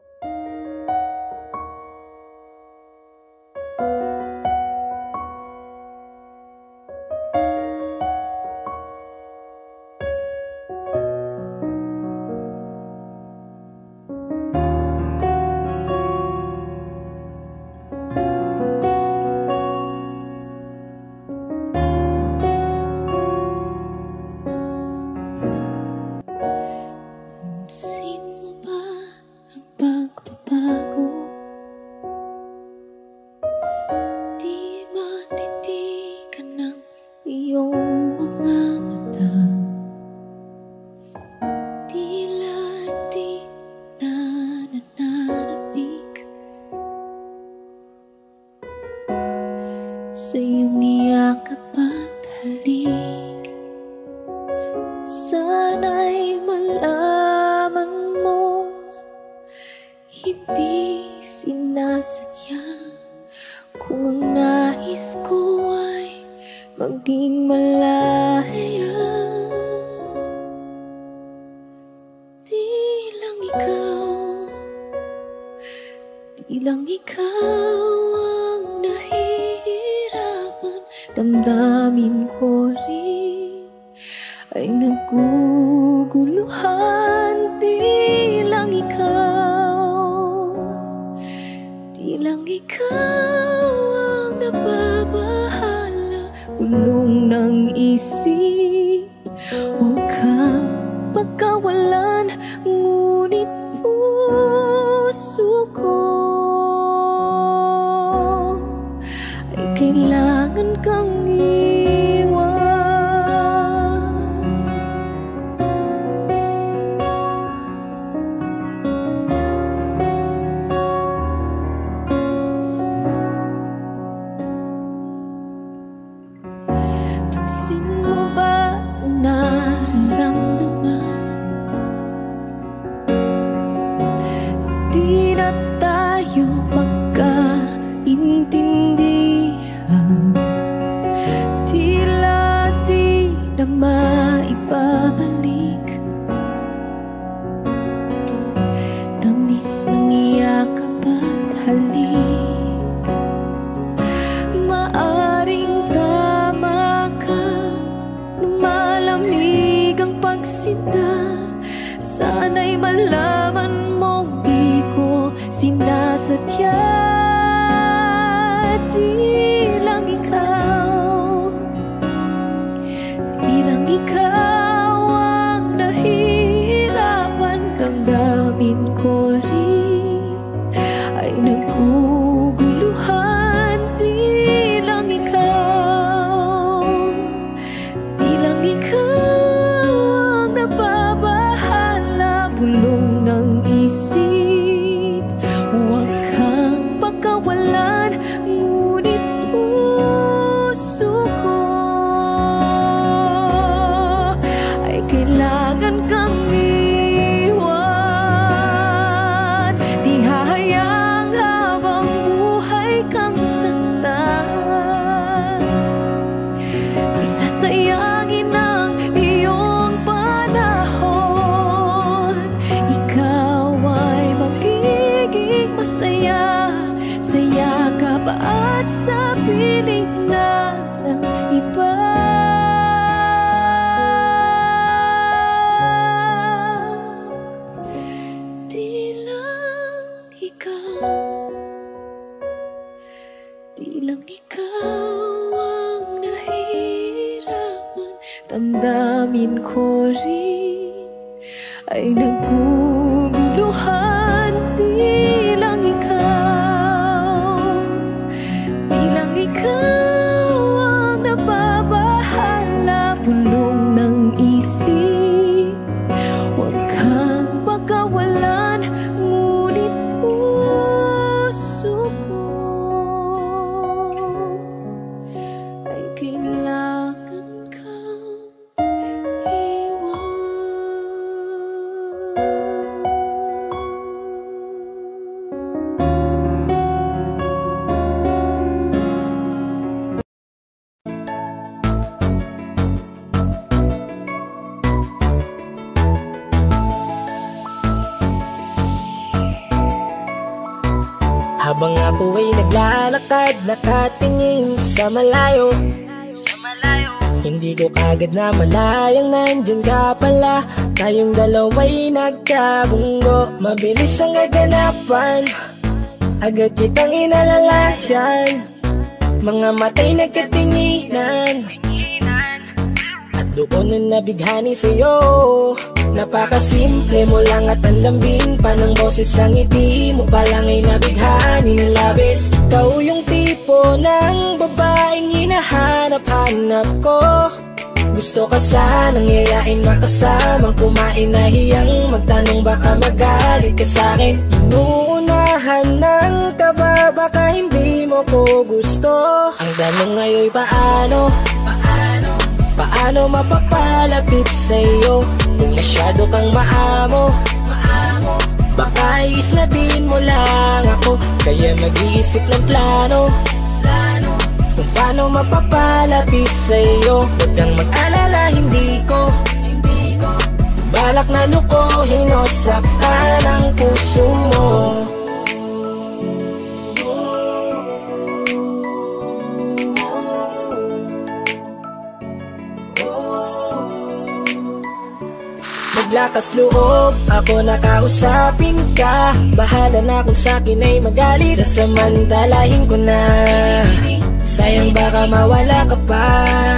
Pansin mo ba ang pagbabago? Di matitikan ng iyong mga mata. Tila di na nananabik sa iyong iyakap at halik. Sana'y malaman mong hindi sinasadya. Kung ang nais ko ay maging malaya, di lang ikaw, di lang ikaw ang nahihirapan. Damdamin ko rin ay naguguluhan. Di lang ikaw, di lang ikaw ang nababahala. Gulong ng isip, huwag kang pagkawalan. Ngunit puso ko ay kailangan kang iwan. Pansin mo ba ito nararamdaman? Di na tayo magkaintindihan. Tila di na maibabalik. Tamis ng iyakap at halik. Maaring tama ka, lumalamig ang pagsinta. Sana'y malaman mong di ko sinasadya. Di lang ikaw, di lang ikaw ang nahihirapan. Damdamin ko rin ay naguguluhan. Di lang ikaw, di lang ikaw ang nababahala. Bulong ng isip, huwag kang pagkawalan. Ngunit puso ko ay kailangan kang iwan. sa piling na ng iba. Di lang ikaw, di lang ikaw ang nahirapan. Damdamin ko rin ay naguguluhan. Di lang ikaw, di lang ikaw ang nababahala. Bulong ng isip, huwag kang pagkawalan, ngunit puso ko ay kailangan kang iwan. Habang ako ay naglalakad, nakatingin sa malayo, hindi ko kagad na malayang nandyan ka pala. Tayong dalawa'y nagkabunggo, mabilis ang kaganapan, agad kitang inalalayan. Mga matay nagkatinginan, at doon na nabighani sa'yo. Napakasimple mo lang at ang lambing pa ng boses, ang ngiti mo pa lang ay nabighani ng labis. Ikaw yung tipo ng babaeng hinahanap-hanap ko. Gusto ka sanang yayain, makasamang kumain, nahiyang magtanong baka magalit ka sa'kin. Inuunahan ng kaba, baka hindi mo ko gusto. Ang tanong ngayon, paano? Paano? Paano mapapalapit sa'yo kung masyado kang maamo? Maamo. Baka islabin mo lang ako, kaya mag-iisip ng plano. Plano. Kung paano mapapalapit sa'yo, huwag kang mag-alala, hindi ko Hindi ko balak na lukuhin o saktan ang puso mo. Maglakas loob, ako nakausapin ka. Bahala na kung sa'kin ay magalit, sasamantalahin ko na. Sayang baka mawala ka pa.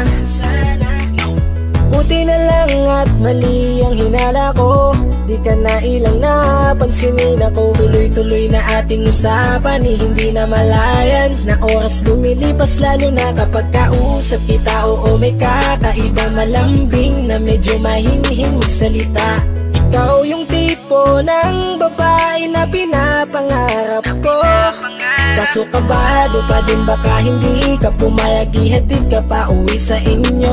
Buti na lang at mali ang hinala ko, di ka na ilang napansinin ako. Tuloy-tuloy na ating usapan, eh, hindi na malayan. Na oras lumilipas lalo na kapag kausap kita. Oo, may kakaiba, malambing na medyo mahinhin magsalita. Ikaw yung tipo ng babae na pinapangarap ko. Kaso kabado pa din, baka hindi ka pumayag, ihatid ka pa uwi sa inyo.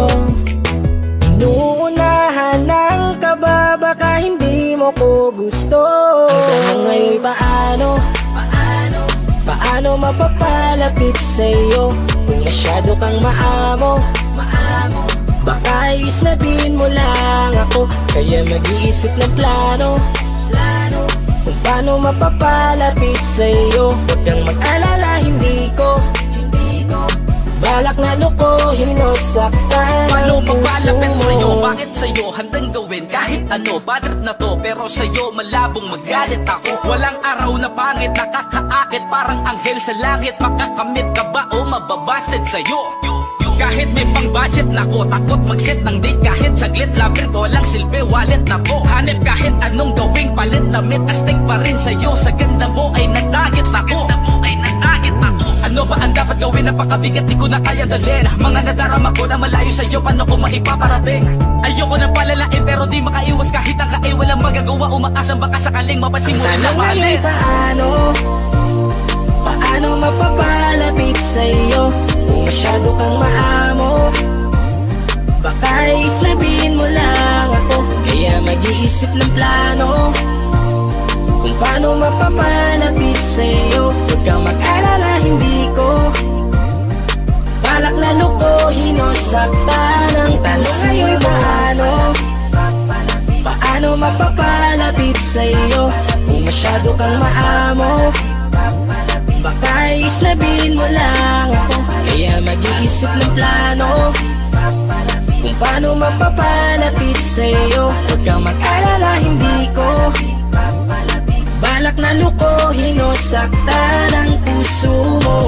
Inuunahan ng kaba, baka hindi mo ko gusto. Ang tanong ngayon, paano? Paano? Paano mapapalapit sa'yo kung masyado kang maamo? Maamo. Baka islabin mo lang ako, kaya mag-iisip ng plano. Plano. Kung paano mapapalapit sa'yo, huwag kang mag-alala, hindi ko balak na lukuhin o saktan ang puso mo. Paano papalapit sa'yo? Bakit sa'yo handang gawin kahit ano? Bad trip na to, pero sa'yo malabong magalit ako. Walang araw na pangit, nakakaakit parang anghel sa langit. Makakamit ka ba o mababasted sa'yo? Kahit may pang budget na ko, takot mag-set ng date kahit saglit. Labir ko lang silbi, wallet na to. Hanip kahit anong gawing palit, damit astig pa rin sa'yo. Sa ganda mo ay nagtagit ako. Ano ba ang dapat gawin? Napakabigat, di ko na kaya dalhin. Mga nadarama ko na malayo sa'yo, paano ko maipaparating? Ayoko na palalain pero di makaiwas kahit ang kae. Walang magagawa, umaasang baka sakaling mapansin mo rin na mahalin. Paano? Paano mapapalapit sa'yo kung masyado kang maamo? Baka islabin mo lang ako, kaya mag-iisip ng plano. Kung paano mapapalapit sa'yo, huwag kang mag-alala, hindi ko balak na lukuhin o saktan ang tanong ngayon, paano? Paano mapapalapit sa'yo kung masyado kang maamo? Baka nais labihin mo lang ako, kaya mag-iisip ng plano kung paano mapapalapit sa'yo. Huwag kang mag-alala, hindi ko balak na lukohin o saktan ang puso mo.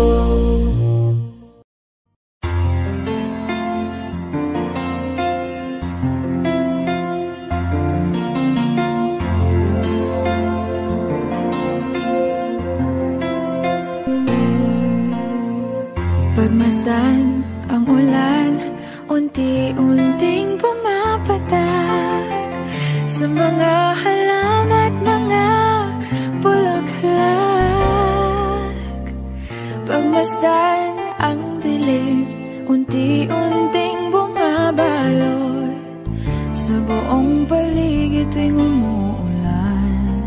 Pagmasdan ang ulan, unti-unting pumapatak sa mga halaman at mga bulaklak. Pagmasdan ang dilim, unti-unting bumabalot sa buong paligid tuwing umuulan.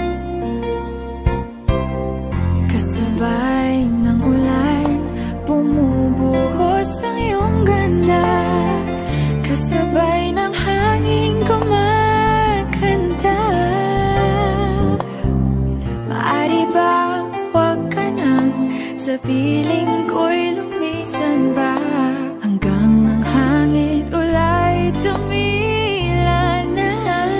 Kasabay ng ulan, bumubuhos ang iyong ganda, kasabay ng hangin kumakanta. Maari bang huwag ka nang sa piling ko'y lumisan ba, hanggang ang hangin ulay tumila na.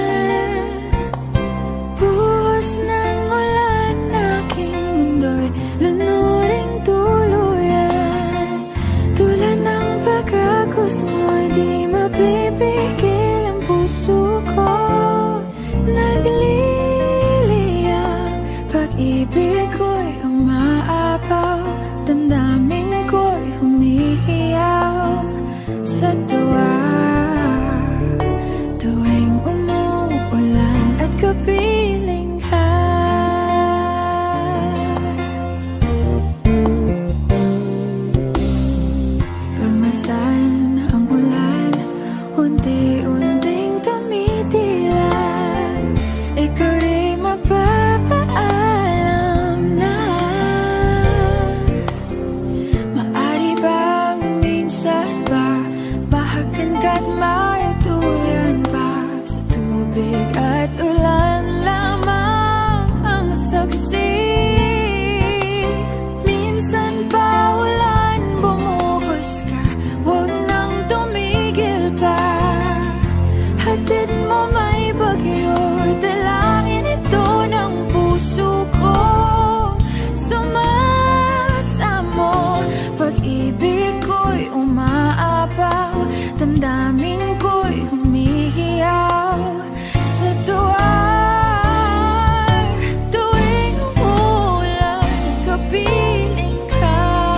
Buhos ng ulan, aking mundo'y lunuring tuluyan. Tulad ng pagkagos mo, di mapipigil ang puso ko. Nagliliyab, pag-ibig ko'y umaapaw, damdamin ko'y humihiyaw sa tuwa. Tuwing umuulan at kapiling ka, pagmasdan ang ulan, unti-unting tumitila, ikaw rin magpapaalam na. Maari bang minsan ba bahagan ka't maituyan pa, sa tubig at ulan lamang ang saksi. Minsan pa ulan, bumuhos ka, huwag nang tumigil pa. Hatid mo may bagyo, dalangin ito ng puso ko. Sumasamo, pag-ibig ko'y umaapaw, damdamin ko'y humihiyaw sa tuwa. Tuwing umuulan, kapiling ka.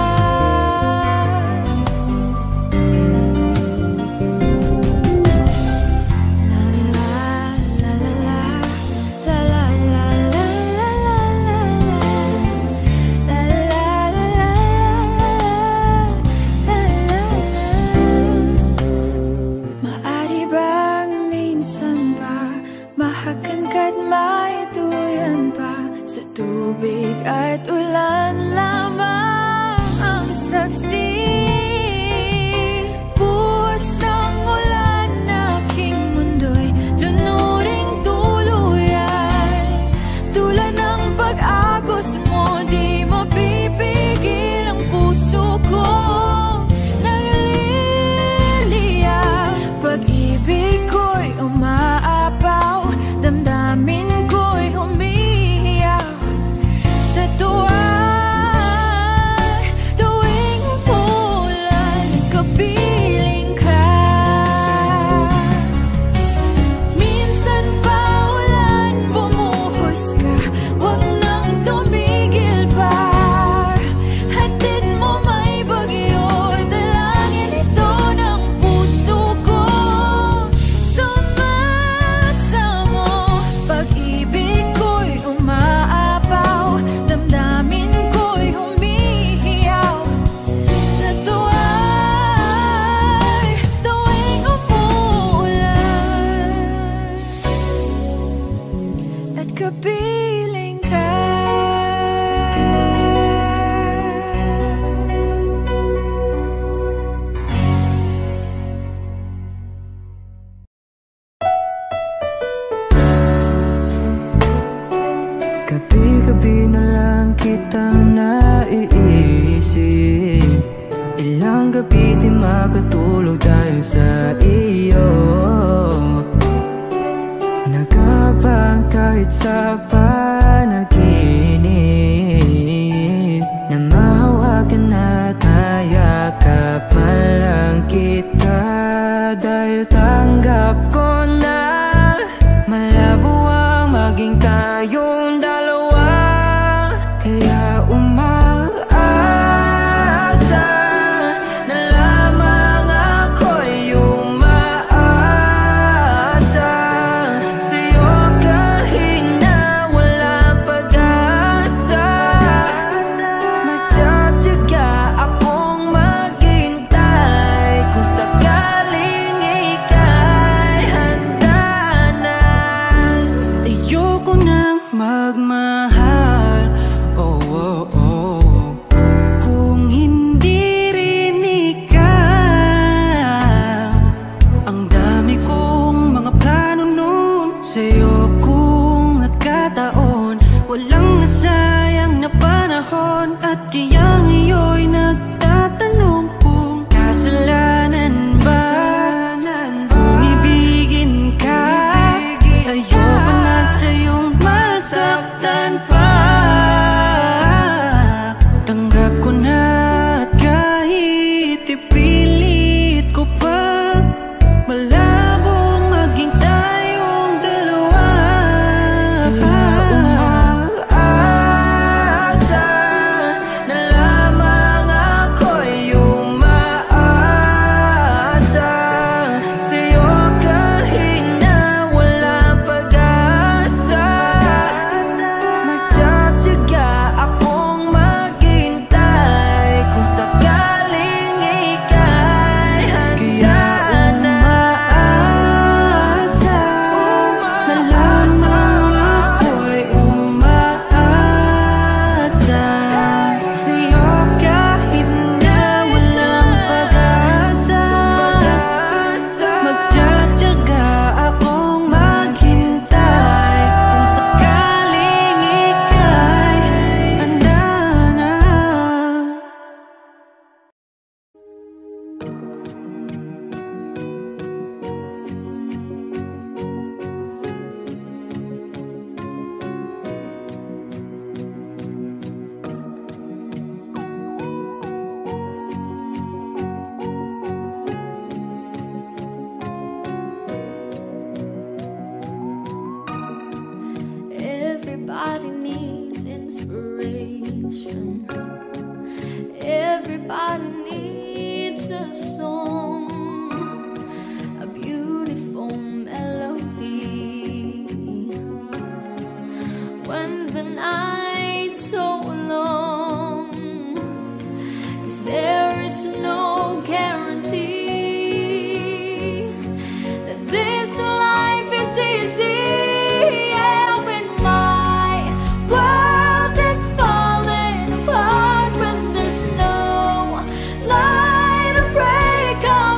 La la la la la, la la la la la la la, la la la la la la. Maari bang minsan pa bahagan ka't maituyan pa, sa tubig at ulan lamang ang saksi. Buhos ng ulan, aking mundo'y lunuring tuluyan. Tulad ng pag-agos mo, di mapipigil ang puso ko. Nagliliyab, pag-ibig ko'y umaapaw, damdamin ko'y humihiyaw sa tuwa. gabi di makatulog dahil sa iyo. Nagabang kahit sa panaginip na mahawakan at mayakap man lang kita. Dahil tanggap ko na malabo ang maging tayong dalawa. Kaya umaasa na lamang ako'y umaasa sa'yo kahit na walang pag-asa. Magtsatsaga akong maghintay kung sakaling ika'y handa na. Ayoko nang magmahal, oh, oh, oh, kung hindi rin ikaw. Ang dami kong mga plano nun sa'yo kung nagkataon. Walang nasayang na panahon. At kaya ngayon'y nagtatanong kung kasalanan ba kung ibigin ka. Ayoko na sa'yong masaktan pa. Tanggap ko na at kahit ipilit ko pa, malabong maging tayong dalawa. Kaya umaasa na lamang ako'y umaasa sa'yo kahit na walang pag-asa. Magtsatsaga akong maghintay kung sakaling ika'y handa na. Umaasa na lamang ako'y umaasa sa'yo kahit na walang pag-asa. Magtsatsaga akong maghintay kung sakaling ika'y handa na. Everybody needs inspiration. Everybody needs a song, a beautiful melody. When the night's so long, 'cause there is no guarantee that this life is easy. Yeah, when my world is falling apart, when there's no light to break up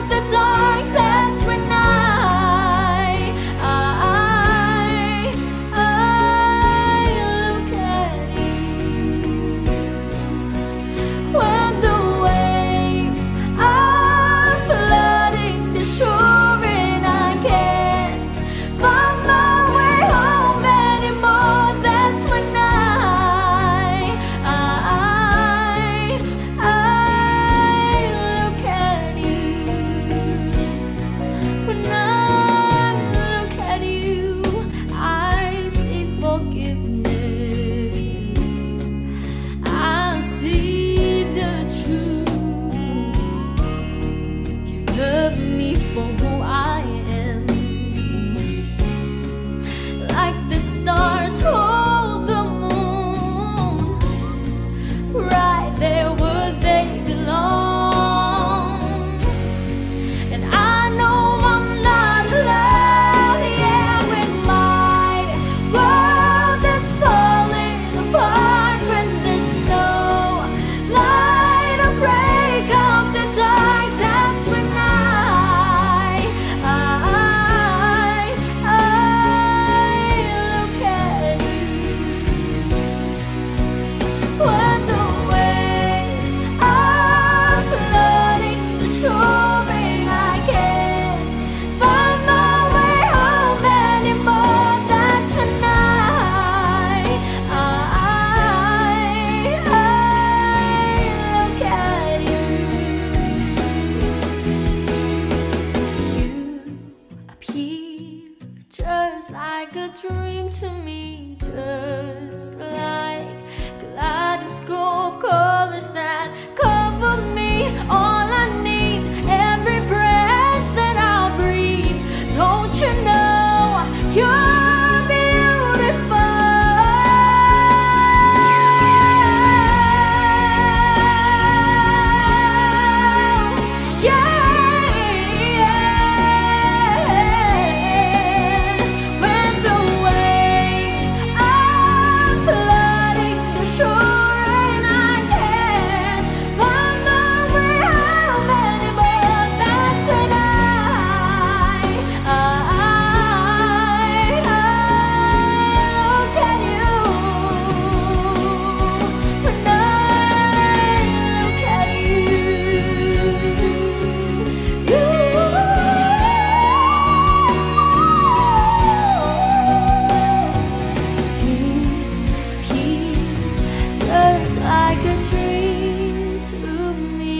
a dream to me.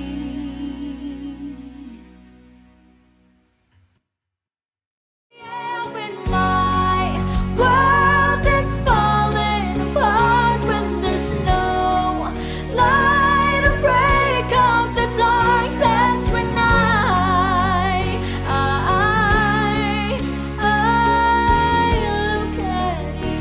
Yeah, when my world is falling apart, when there's no light to break up the dark, that's when I, I, I look at you.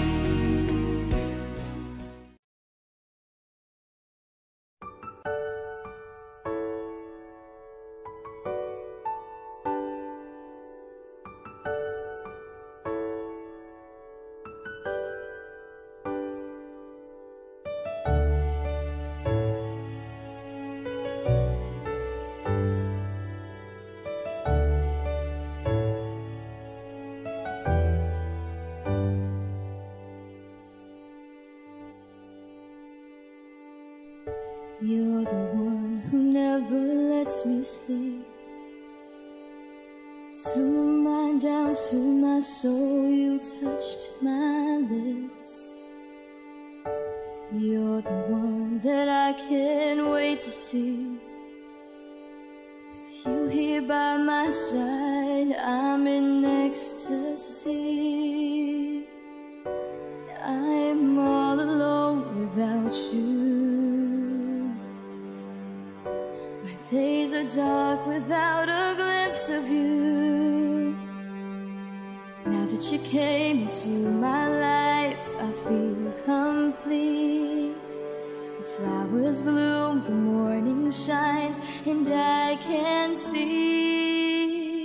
You're the one who never lets me sleep. Turn my mind down to my soul, you touched my lips. You're the one that I can't wait to see. With you here by my side, I'm in ecstasy. I'm all alone without you. My days are dark without a glimpse of you. Now that you came into my life, I feel complete. The flowers bloom, the morning shines, and I can see.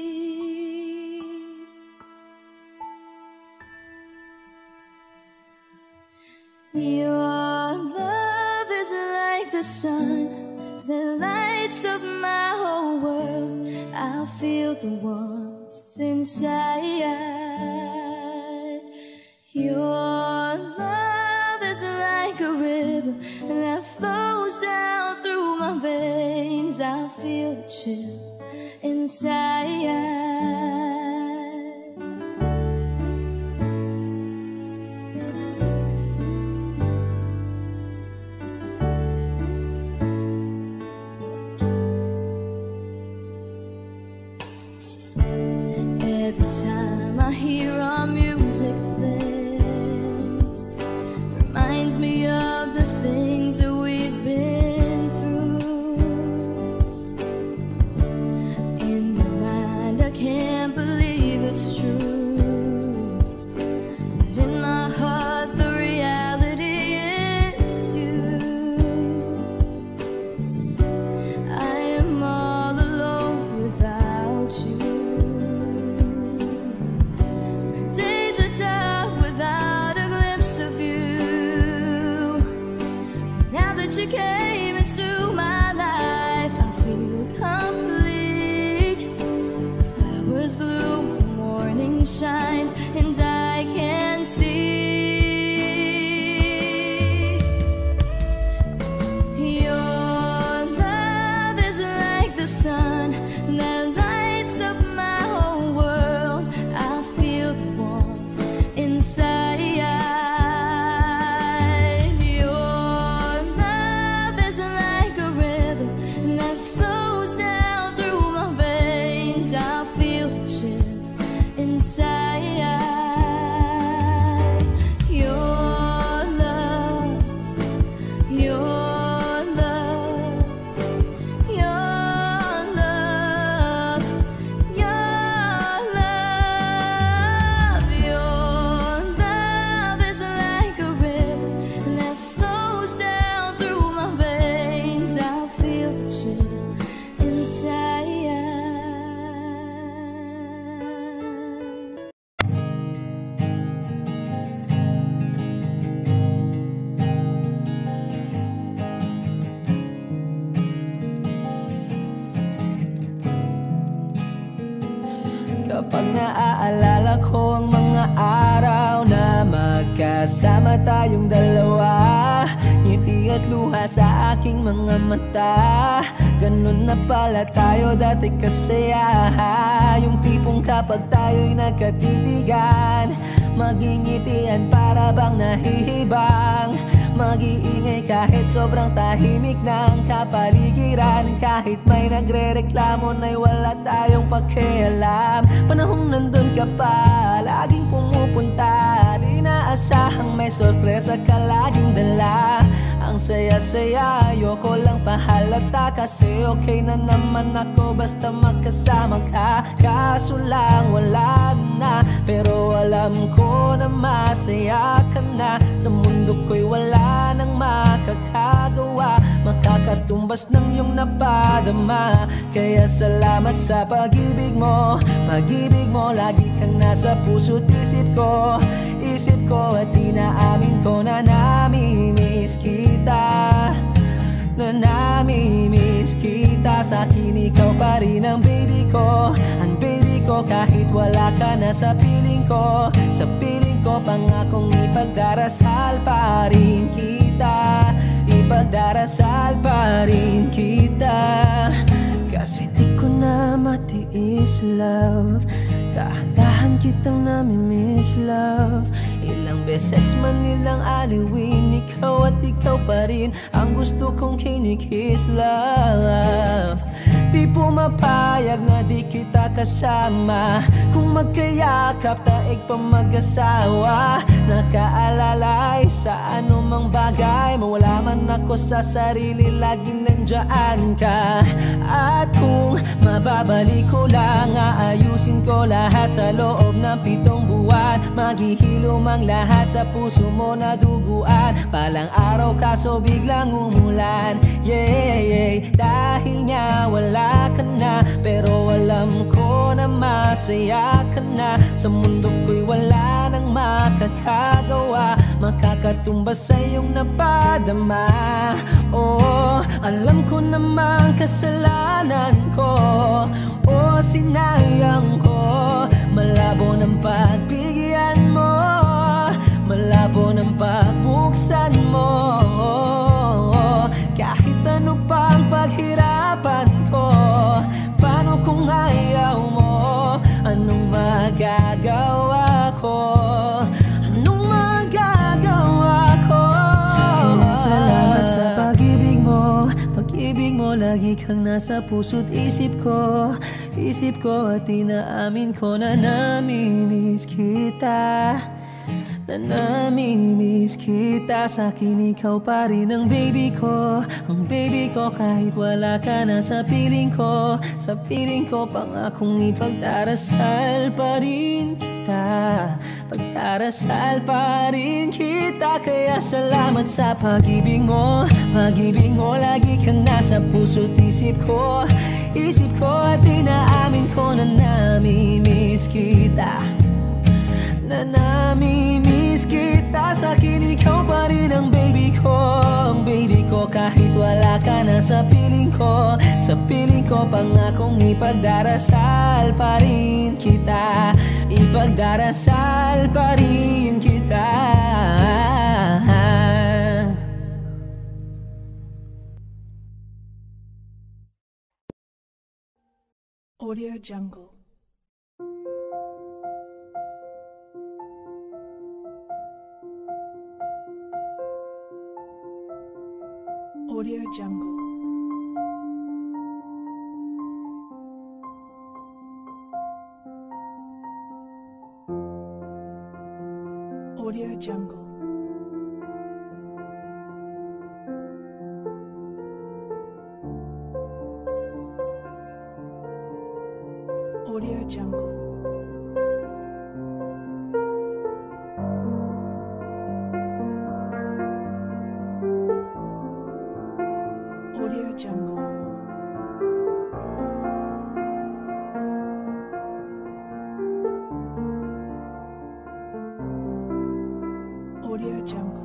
Your love is like the sun that lights up my whole world. I feel the warmth inside. Your love is like a river that flows down through my veins. I feel the chill inside. Every time I hear our music play, reminds me of the things that we've been through. In my mind I can't believe it's true, but in my heart the reality is you. I am all alone without you. You came into my life, I feel complete. The flowers bloom, the morning shines, and I can see. Your love is like the sun that lights up my whole world. I feel the warmth inside. Kapag naaalala ko ang mga araw na magkasama tayong dalawa, ngiti at luha sa aking mga mata. Ganun na pala tayo dati kasaya. Yung tipong kapag tayo'y nagkatitigan, magingitian para bang nahihibang. Mag-iingay kahit sobrang tahimik ng kapaligiran. Kahit may nagre-reklamo na'y wala tayong pakialam. Panahong nandun ka pa, laging pumupunta. Di naasahang may sorpresa ka laging dala. Ang saya-saya, ayoko lang pahalata. Kasi okay na naman ako basta magkasama ka. Kaso lang wala na, pero alam ko na masaya ka na. Sa mundo ko'y wala nang makakagawa, makakatumbas ng iyong napadama. Kaya salamat sa pag-ibig mo. Pag-ibig mo, lagi kang nasa puso't isip ko. Isip ko at inaamin ko na namimiss kita. Na namimiss kita. Sa'kin ikaw pa rin ang baby ko. Ang baby ko kahit wala ka na sa piling ko. Sa piling ko pangakong ipagdarasal pa rin kita. Ipagdarasal pa rin kita. Kasi di ko na matiis love. Dahan-dahan kitang namimiss love. Ilang beses man nilang aliwin, ikaw at ikaw pa rin ang gusto kong kinikiss love. Di pumapayag na di kita kasama. Kung magkayakap taig pa mag-asawa. Nakaalalay sa anumang bagay. Mawala man ako sa sarili, laging nandyan ka. At kung mababalik ko lang, aayusin ko lahat sa loob ng pitong buwan. Maghihilom ang lahat sa puso mo na duguan. Palang araw kaso biglang umulan. Yeah, yeah. Dahil nga wala ka na, pero alam ko na masaya ka na. Sa mundo ko'y wala nang makakagawa, makakatumbas sa iyong napadama. Oh, alam ko namang kasalanan ko. Oh, sinayang ko. Malabo ng pagbigyan mo, malabo ng pagbuksan mo. Kahit ano pang paghirapan ko, paano kung ayaw mo? Anong magagawa ko? Anong magagawa ko? Kaya salamat sa pag-ibig mo. Pag-ibig mo, lagi kang nasa puso't isip ko. Isip ko at inaamin ko na namimiss kita. Na namimiss kita. Sa'kin ikaw pa rin ang baby ko. Ang baby ko kahit wala ka na sa piling ko. Sa piling ko pangakong ipagdarasal pa rin kita. Pagdarasal pa rin kita. Kaya salamat sa pag-ibig mo. Pag-ibig mo, lagi kang nasa puso't isip ko. Isip ko at inaamin ko na namimiss kita. Na namimiss kita. Sa'kin ikaw pa rin ang baby ko. Ang baby ko kahit wala ka na sa piling ko. Sa piling ko pangakong ipagdarasal pa rin kita. Ipagdarasal pa rin kita. Audio Jungle. Audio Jungle. Audio Jungle. Audio Jungle. Audio Jungle. Audio Jungle.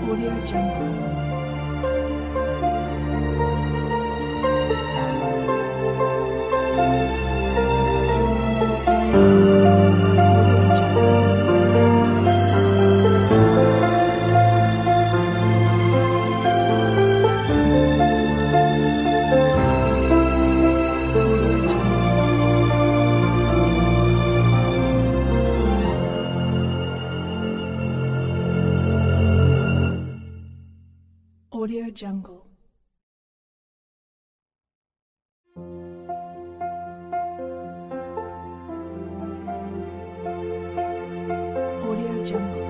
Audio Jungle. Audio Jungle. Audio Jungle.